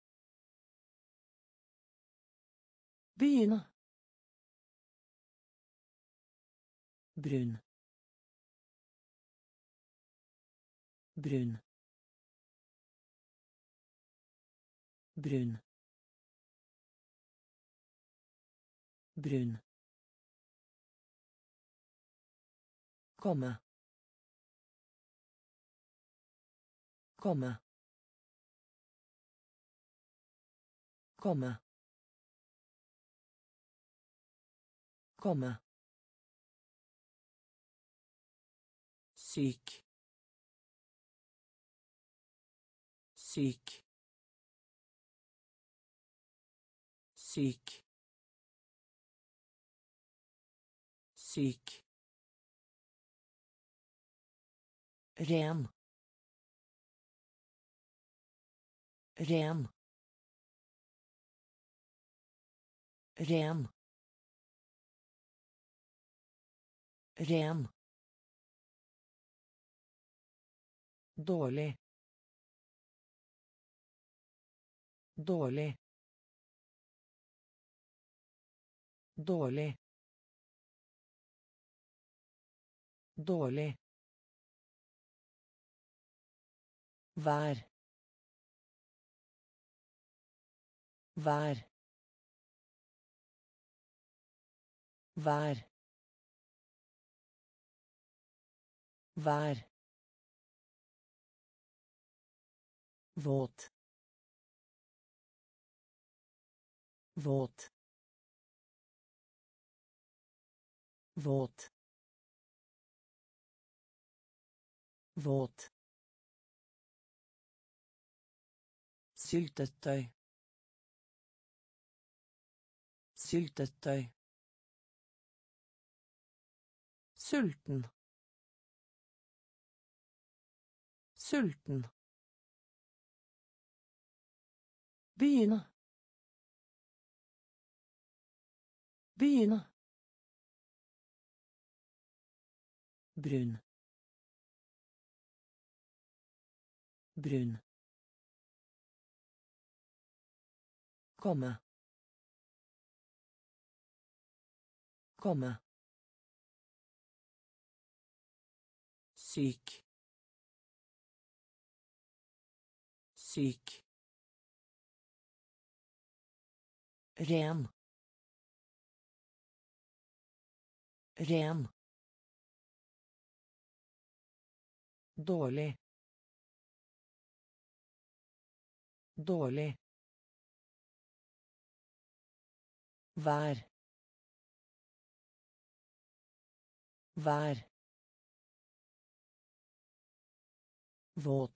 Speaker 1: Begynne. Brun. Brun. Brun. Brun. Komme. Komme. Komme. Komme. Syk. Syk. Syk. Syk. Ren. Ren. Ren. Ren. Dårlig. Dårlig. Dårlig. Dårlig. Vær. Vær. Vær. Vær. Våt. Våt. Våt. Våt. Syltetøy. Syltetøy. Sulten. Sulten. Begynne. Begynne. Brun. Brun. Komme. Komme. Syk. Syk. Ren. Ren. Dårlig. Dårlig. Vær. Vær. Våt.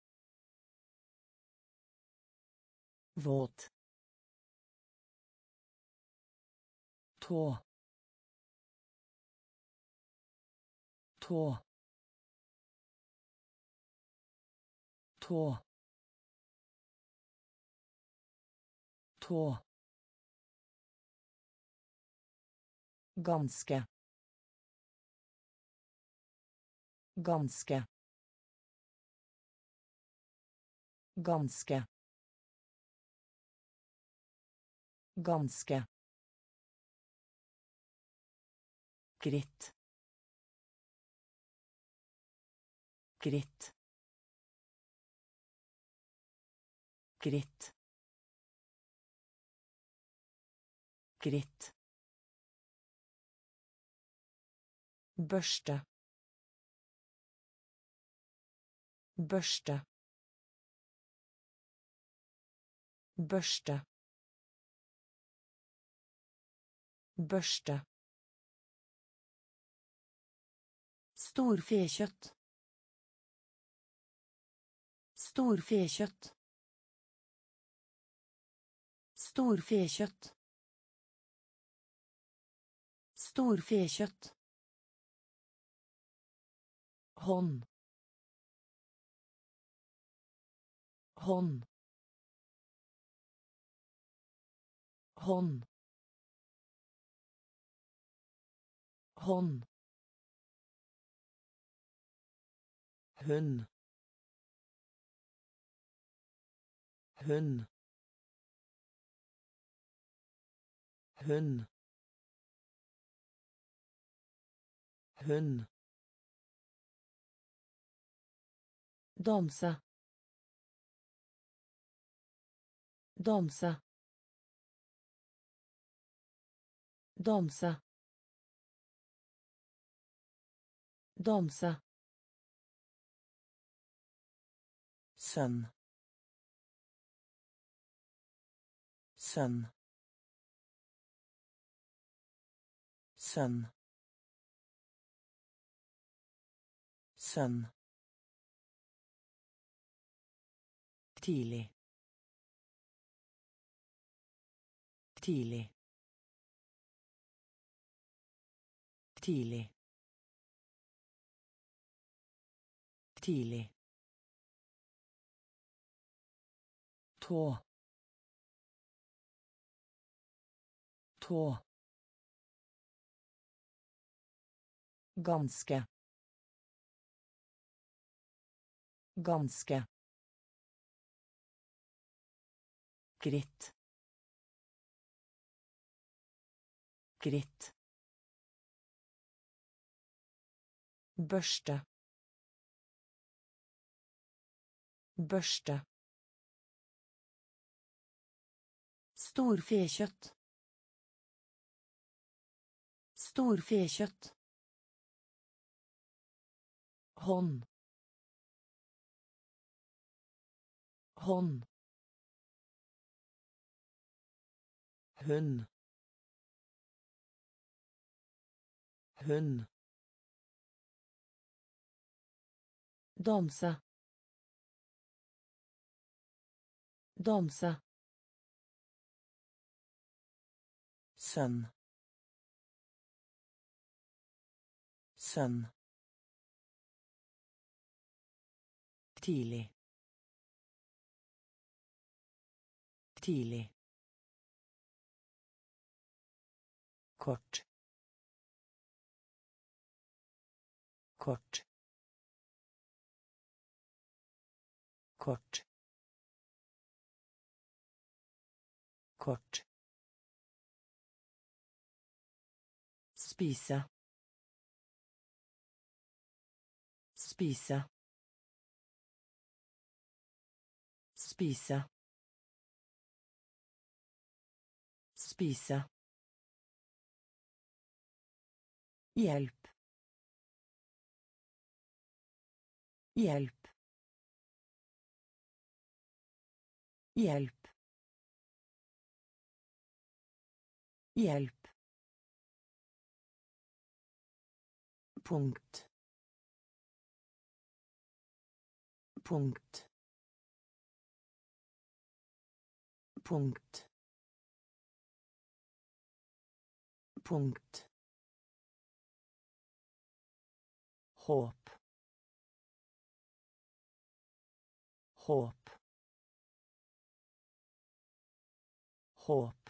Speaker 1: Våt. Tå. Tå. Tå. Tå. Ganske. Ganske. Ganske. Ganske. Gritt. Gritt. Gritt. Gritt. Børste. Børste. Børste. Børste.
Speaker 2: Storfekjøtt. Storfekjøtt. Storfekjøtt. Storfekjøtt. Hånd. Hånd. Hånd. Hånd. Hund. Hund. Hund. Hund. Danse. Danse. Danse. Danse. Sønn. Sønn. Sønn. Sønn. Tidlig. Tidlig. Tidlig. Tidlig. Tå. Tå. Ganske. Ganske. Gritt. Gritt. Børste. Børste. Storfekjøtt. Storfekjøtt. Hånd. Hånd. Hund. Hund. Danse. Danse. Sønn. Sønn. Tidlig. Tidlig. Kort. Kort. Kort. Kort. Spise. Spise. Spise. Spise. Hjelp. Hjelp. Hjelp. Hjelp. Punkt. Punkt. Punkt. Punkt. Håp. Håp. Håp.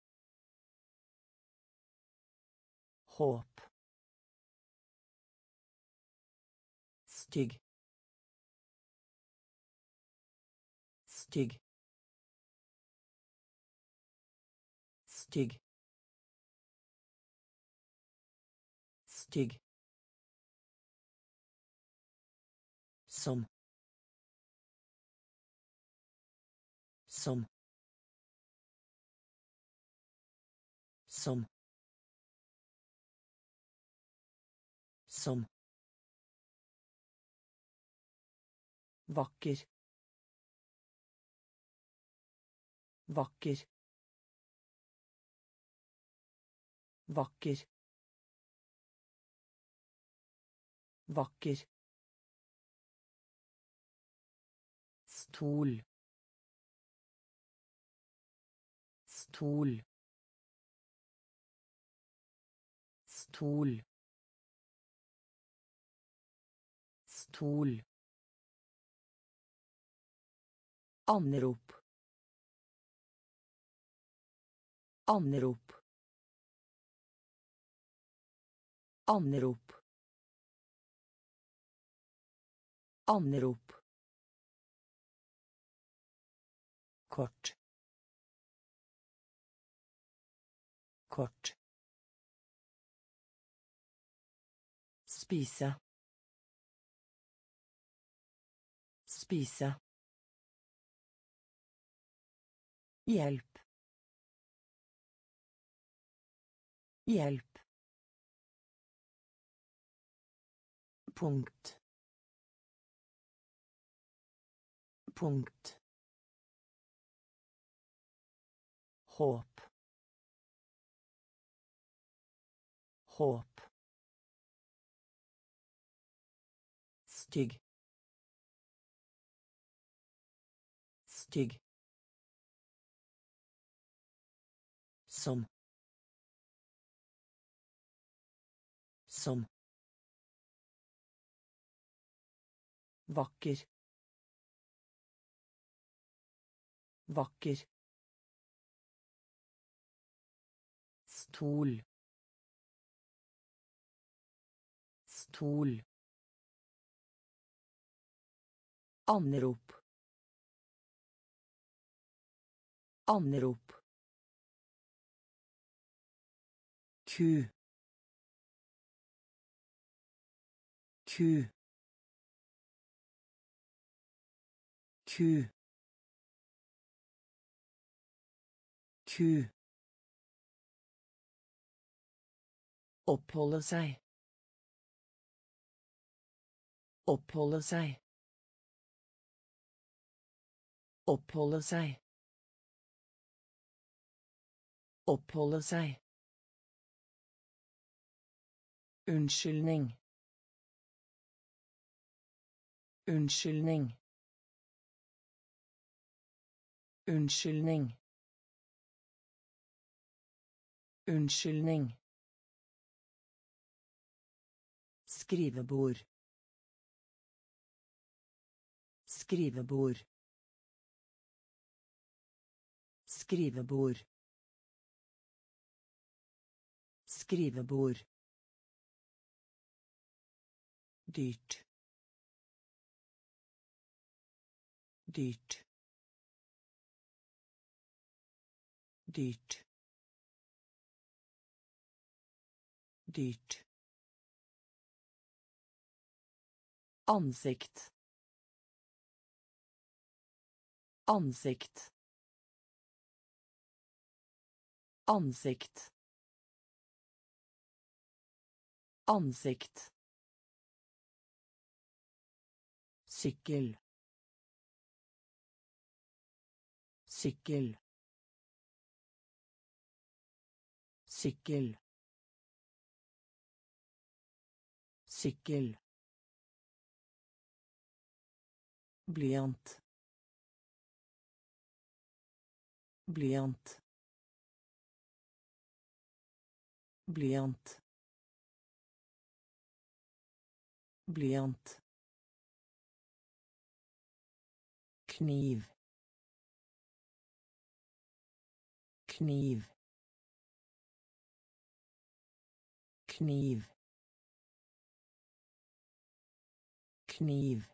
Speaker 2: Håp. Stygg. Stygg. Stygg. Stygg. Som. Som. Som. Som. Vakker. Vakker.
Speaker 1: Vakker. Vakker. Stol. Stol. Stol. Stol. Anrop. Anrop. Anrop. Anrop. Kort. Kort. Spise. Spise. Hjelp. Hjelp. Punkt. Punkt. Håp. Håp. Stygg. Stygg. Som. Som. Vakker. Vakker. Stol. Stol. Anrop. Anrop. Ku. Ku. Ku. Ku. Oppholde seg. Oppholde seg. Oppholde seg. Oppholde seg. Unnskyldning. Unnskyldning. Unnskyldning. Unnskyldning. Skrivebord. Skrivebord. Skrivebord. Skrivebord. Dyrt. Dyrt. Dyrt. Dyrt. Ansikt. Ansikt. Ansikt. Ansikt. Sykkel. Sykkel. Sykkel. Sykkel. Blyant. Blyant. Blyant. Blyant. Kniv. Kniv. Kniv. Kniv.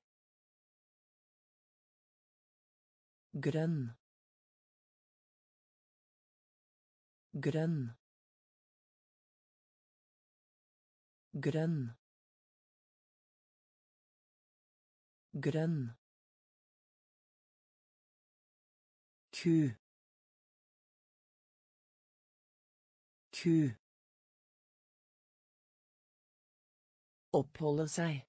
Speaker 1: Grønn. Grønn. Grønn. Grønn. Ku. Ku. Oppholde seg.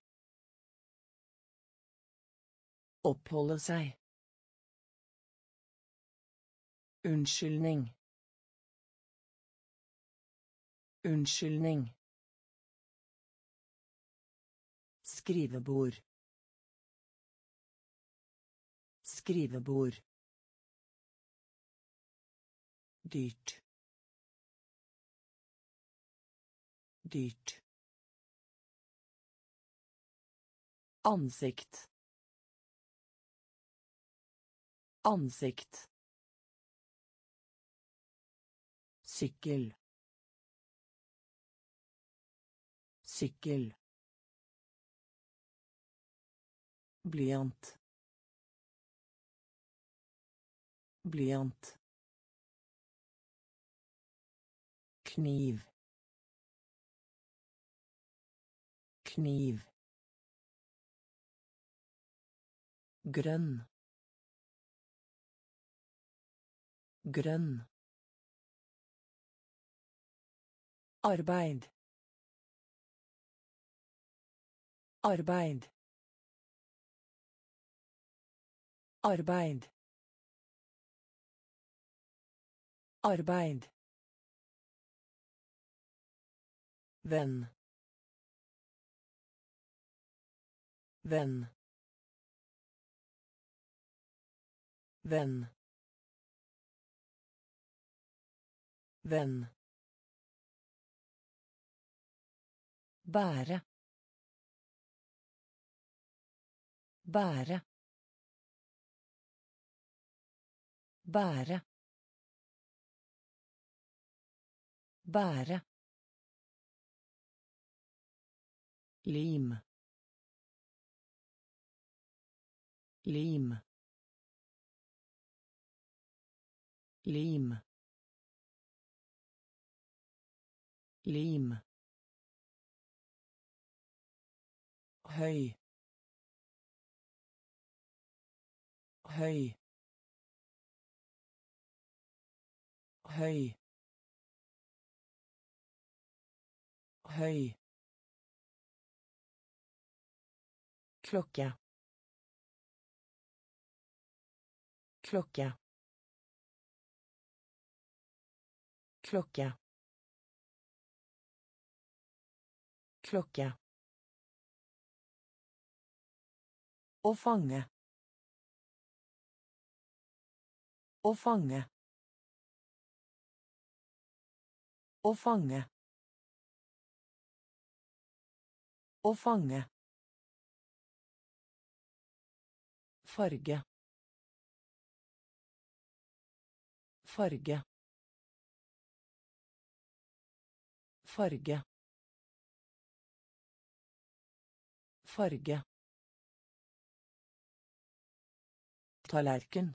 Speaker 1: Oppholde seg. Unnskyldning. Unnskyldning. Skrivebord. Skrivebord. Dyrt. Dyrt. Ansikt. Ansikt. Sykkel. Sykkel. Blyant. Blyant. Kniv. Kniv. Grønn. Grønn. Arbeid. Arbeid. Arbeid. Arbeid. Venn. Venn. Venn. Venn. Bære. Bære. Bære. Bære. Lim. Lim. Lim. Lim. Høy. Høy. Høy. Høy. Klokke. Klokke. Klokke. Klokke. Å fange. Å fange. Å fange. Å fange. Farge. Farge. Farge. Farge. Tallerken.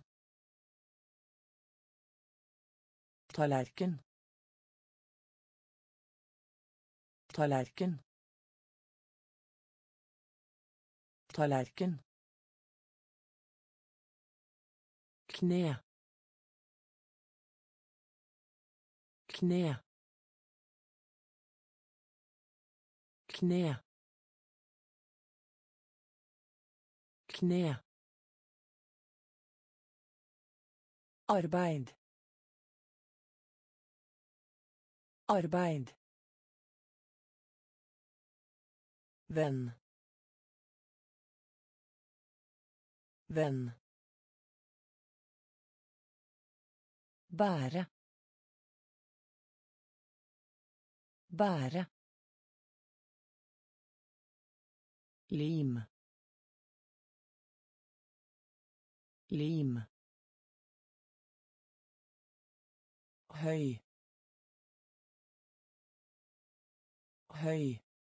Speaker 1: Tallerken. Tallerken. Tallerken. Kne. Kne. Kne. Kne. Arbeid. Arbeid. Venn. Venn. Bære. Bære. Lim. Lim. Høy. Høy.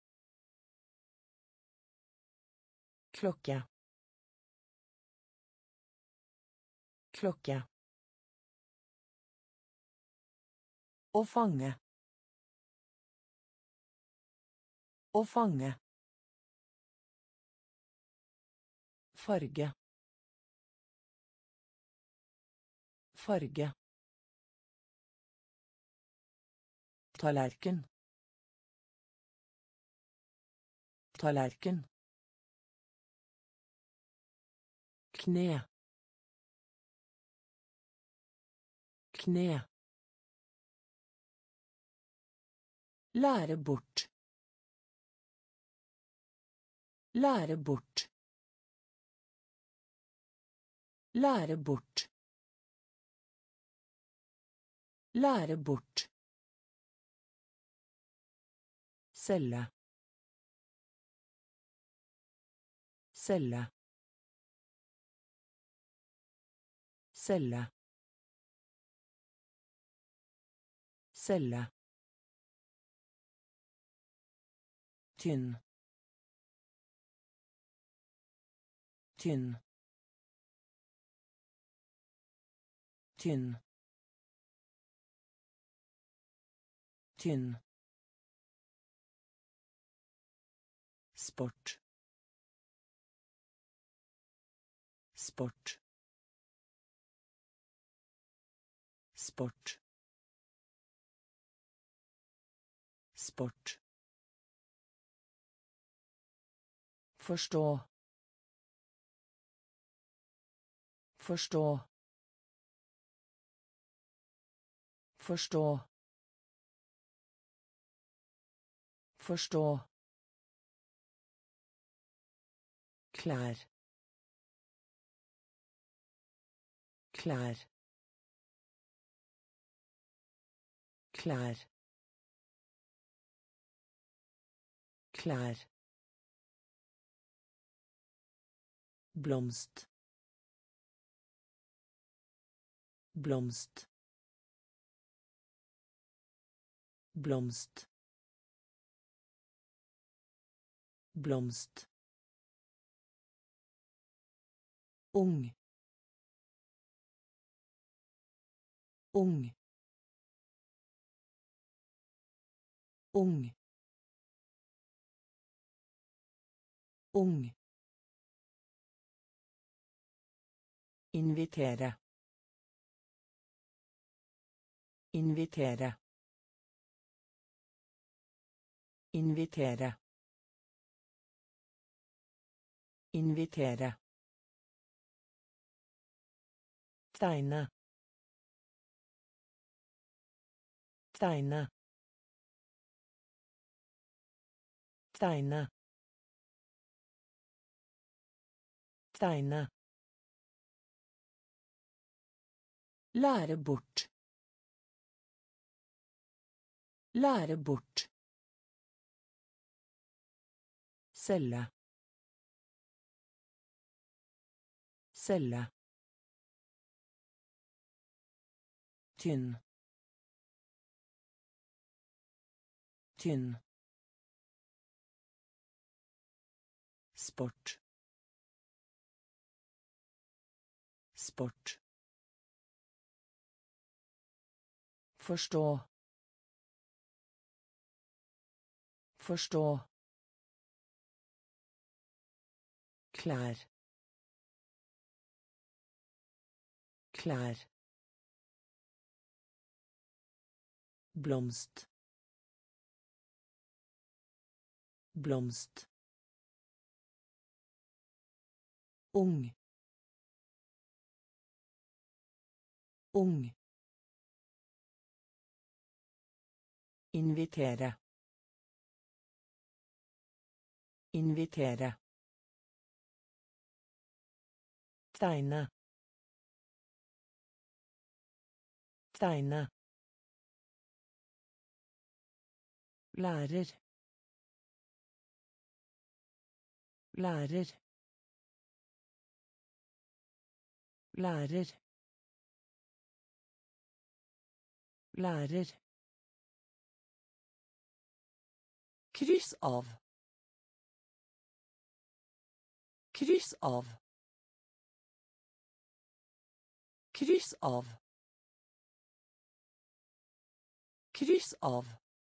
Speaker 1: Klokke. Klokke. Å fange. Å fange. Farge. Farge. Tallerken. Tallerken. Kne. Kne. Lære bort. Lære bort. Lære bort. Lære bort. Celle. Celle. Celle. Celle. Tynn. Tynn. Tynn. Tynn. Sport. Sport. Sport. Sport. Forstå. Forstå. Forstå. Forstå. Klær. Klær. Klær. Klær. Blomst. Blomst. Blomst. Blomst. Ung. Ung. Ung. Ung. Invitere. Invitere. Invitere. Invitere. Tegne. Tegne. Tegne. Tegne. Lære bort. Lære bort. Celle. Celle. Tynn. Tynn. Sport. Sport. Forstå. Forstå. Klær. Klær. Blomst. Blomst. Ung. Ung. Invitere. Invitere. Tegne. Tegne. Lærer. Lærer. Lærer. Lærer. Kryss av. Kryss av. Kryss av. Kryss av.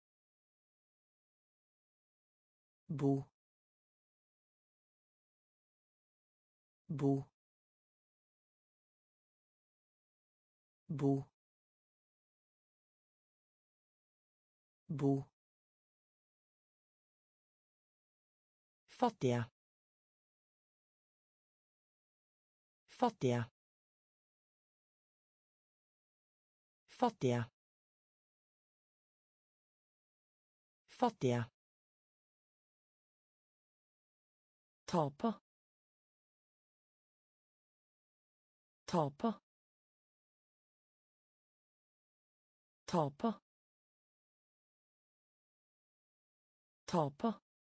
Speaker 1: Bo. Bo. Bo. Bo. Fattige. Fattige. Fattige. Fattiga. Ta på. Ta på. Ta på. Ta på.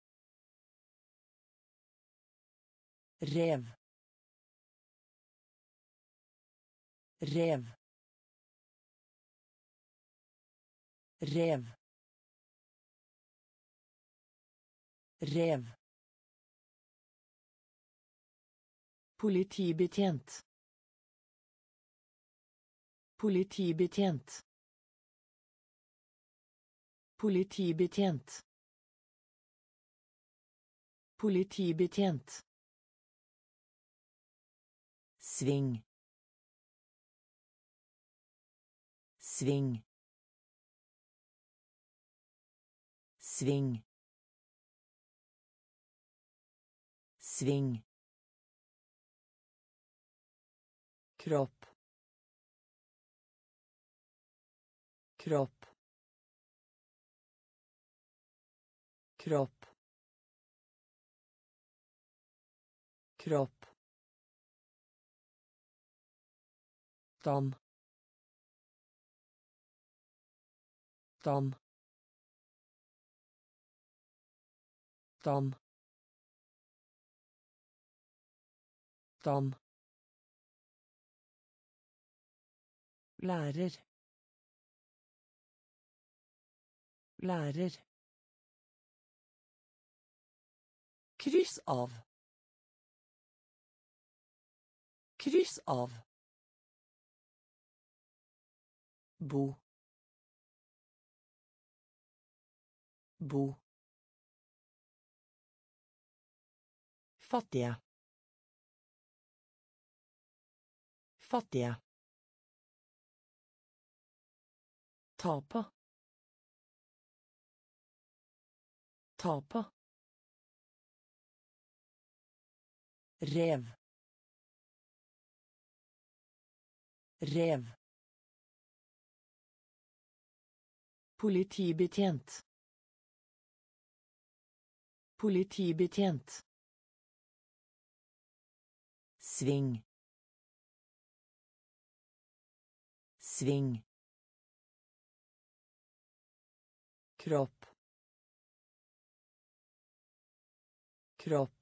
Speaker 1: Rev. Rev. Rev. Rev. Politibetjent. Politibetjent. Politibetjent. Politibetjent. Sving. Sving. Sving. Sving. Kropp. Kropp. Kropp. Kropp. Dam. Dam. Dam. Dam. Lærer. Lærer. Kryss av. Kryss av. Bo. Bo. Fattiga. Fattiga. Ta på. Ta på. Rev. Rev. Politibetjent. Politibetjent. Sving. Sving. Kropp. Kropp.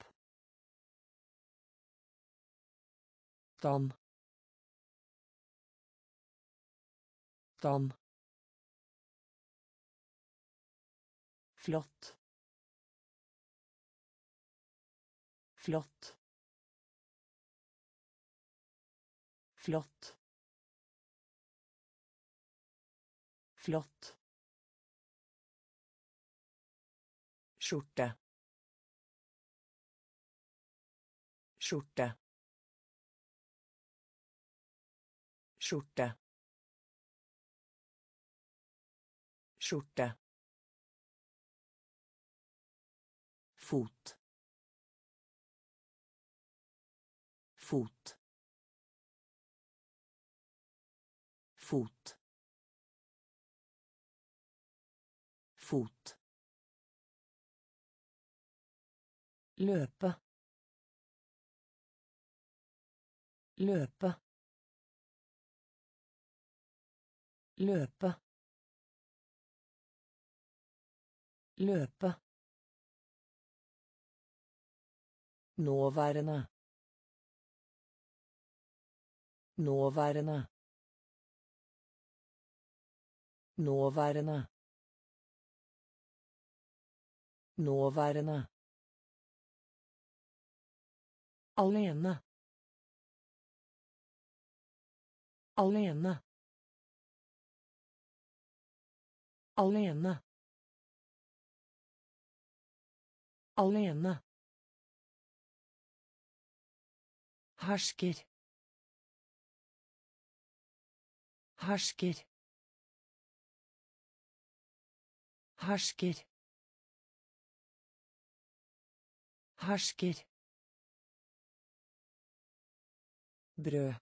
Speaker 1: Dam. Dam. Flott. Flott. Flott. Flott. Skjorte. Skjorte. Skjorte. Skjorte. Fot. Fot. Fot. Fot. Løpe. Løpe. Løpe. Løpe. Nåværende. Nåværende. Nåværende. Nåværende. Alene. Alene. Alene. Alene. Hersker. Hersker. Hersker. Hersker. Brød.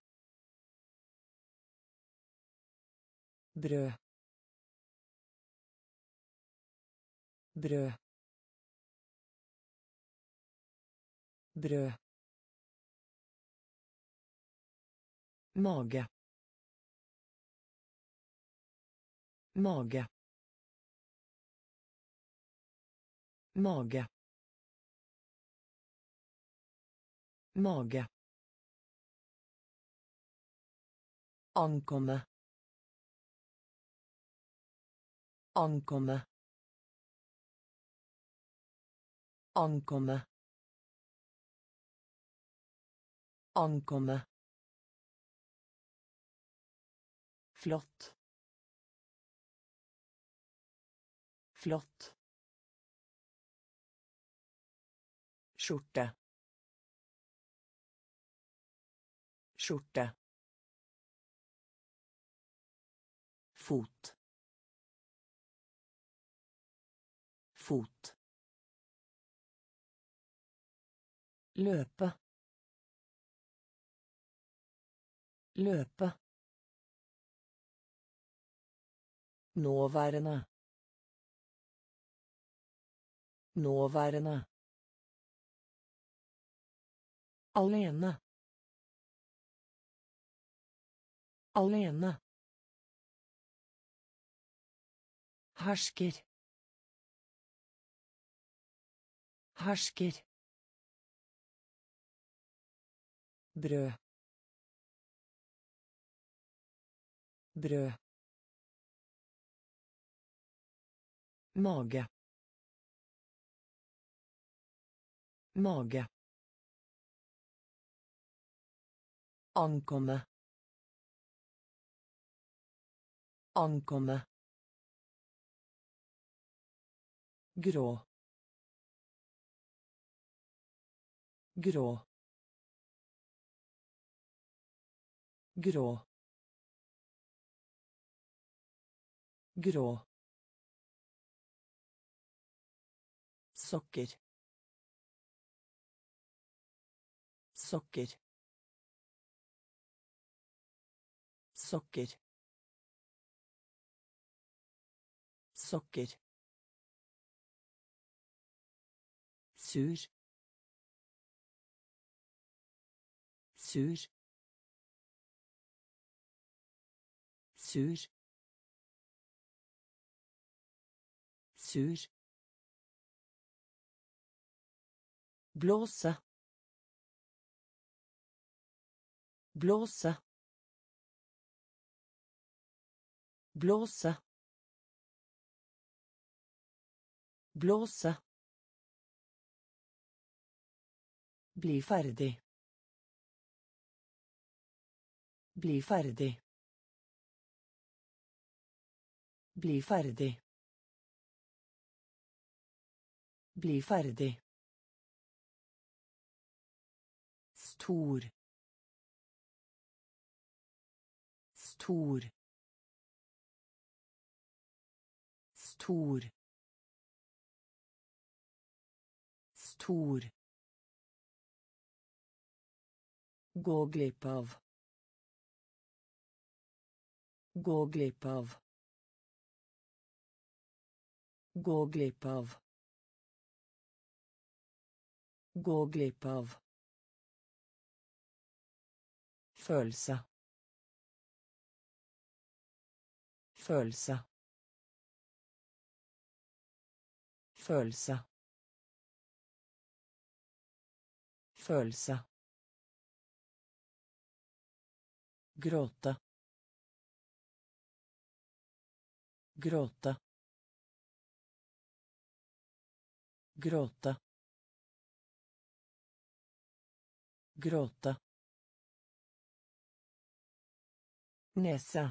Speaker 1: Brød. brød, brød, mage, mage, mage, mage, ankomme, ankomme, ankomme, ankomme, flott, flott, skjorte, skjorte, fot, fot, løpe, løpe, nåværende, nåværende, alene, alene, hersker, hersker, brød, brød, mage, mage, ankomme, ankomme, grå, grå, grå, grå, sokker, sokker, sokker, sokker, sur, sur, sur, sur, blåse, blåse, blåse, blåse, bli ferdig, bli ferdig, bli ferdig, bli ferdig, stor, stor, stor, stor, gå glipp av, gå glipp av, gå glipp av, gå glipp av, følelse, følelse, følelse, følelse, gråte, gråte, gråte, gråte, nese,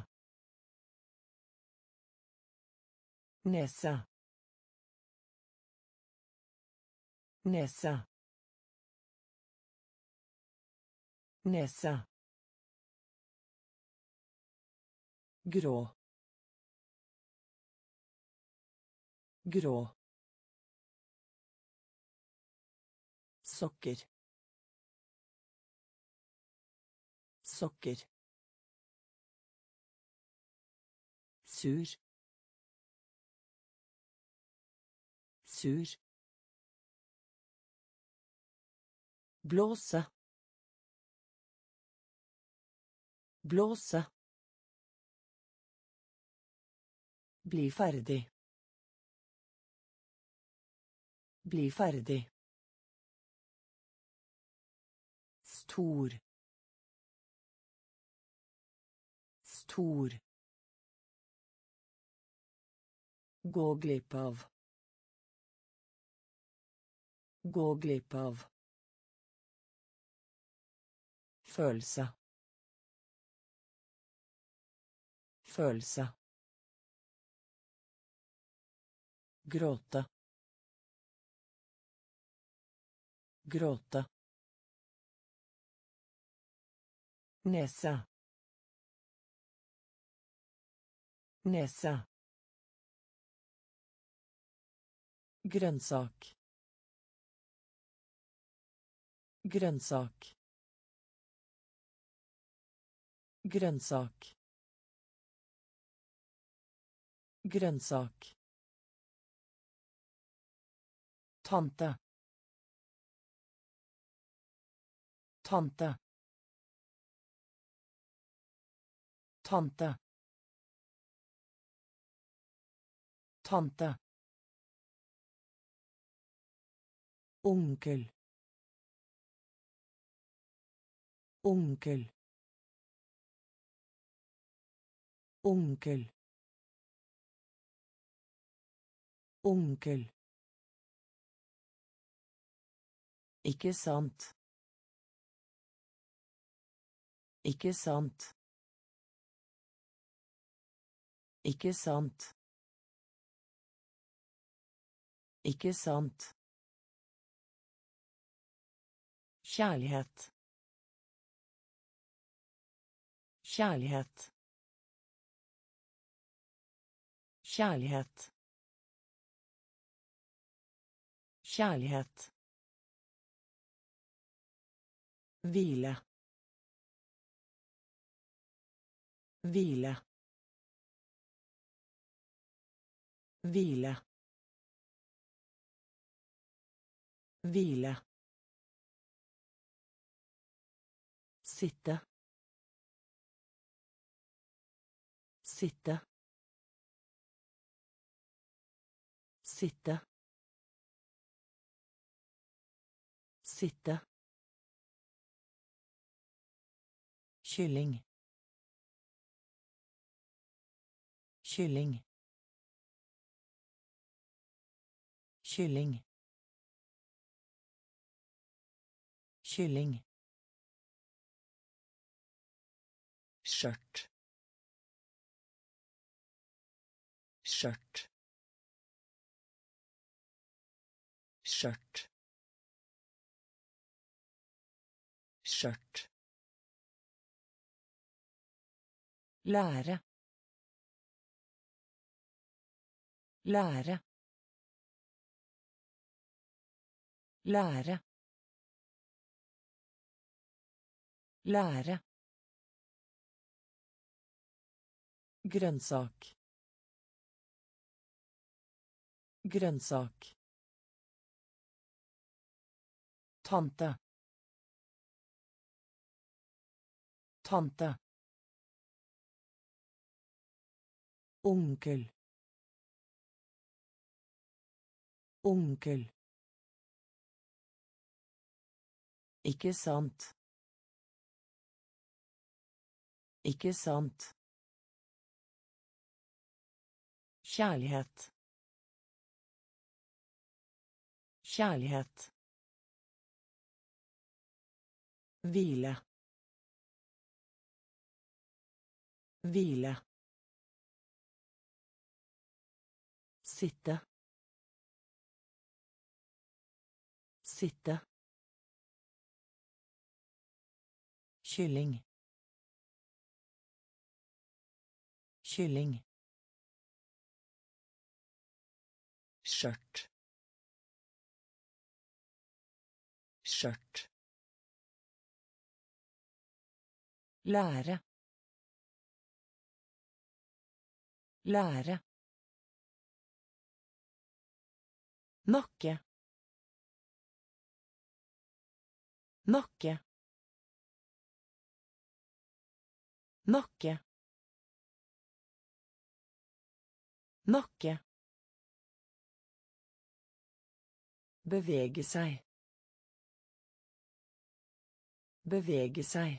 Speaker 1: nese, nese, nese, grå, grå, sokker, sokker, sur, sur. Blåse. Blåse. Bli ferdig. Bli ferdig. Stor. Stor. Gå glipp av. Gå glipp av. Følelse. Følelse. Gråte. Gråte. Nese. Nese. Grønnsak. Grønnsak. Grønnsak. Grønnsak. Tante. Tante. Tante. Tante. Onkel. Onkel. Onkel. Onkel. Ikke sant. Ikke sant. Ikke sant. Ikke sant. Kjærlighet. Kjærlighet. Kjærlighet. Kjærlighet. Hvile. Hvile. Hvile. Hvile. Sitte. Sitte. Sitte. Sitte. Kylling. Kylling. Kylling. Kylling. Skjørt. Skjørt. Skjørt. Skjørt. Lære. Lære. Lære. Lære. Grønnsak. Grønnsak. Tante. Tante. Onkel. Onkel. Ikke sant. Ikke sant. Kjærlighet. Kjærlighet. Hvile. Hvile. Sitte. Sitte. Kylling. Kylling. Skjørt. Skjørt. Lære. Lære. Nakke. Nakke. Nakke. Nakke. Bevege seg. Bevege seg.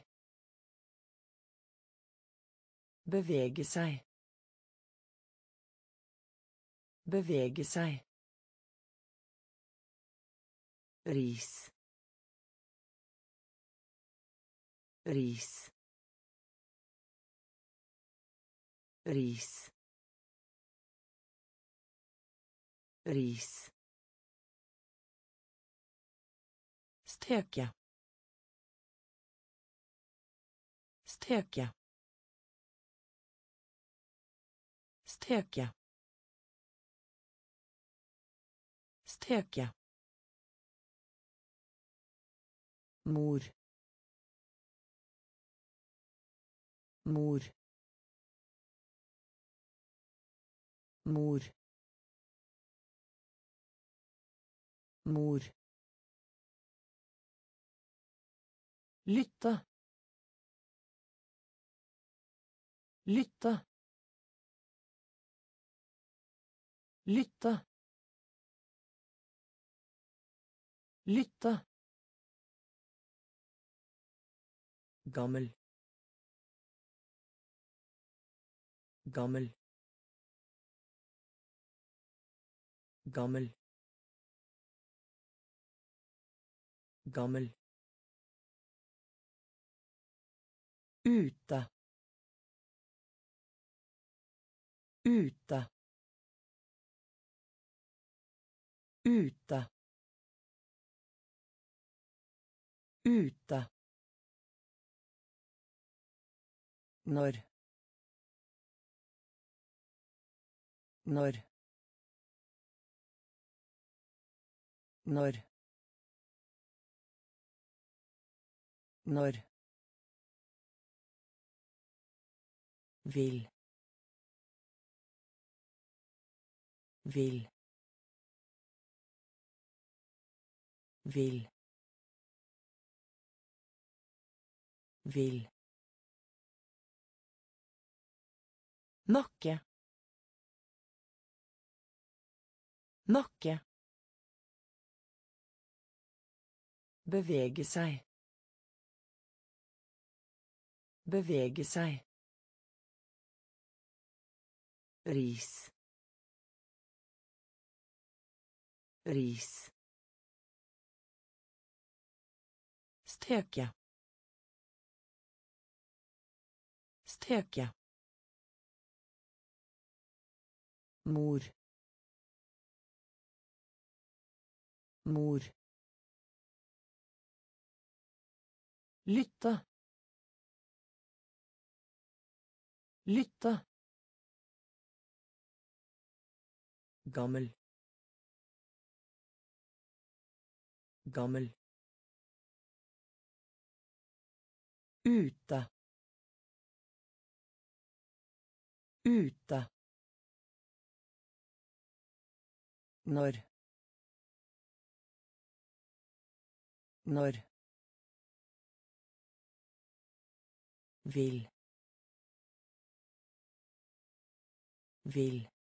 Speaker 1: Bevege seg. Bevege seg. Ris. Ris. Ris. Ris. Steke. Steke. Steke. Steke. Mor. Mor. Mor. Mor. Lytte. Lytte. Lytte. Lytte. Gammel. Gammel. Gammel. Gammel. Ute. Ute. Ute. Ute. Når. Når. Når. Når. Vil. Vil. Vil. Vil. Nakke. Nakke. Bevege seg. Bevege seg. Ris. Ris. Steke. Steke. Mor. Mor. Lytte. Lytte. Gammel. Gammel. Ute. Ute. Når. Når. Vil. Vil.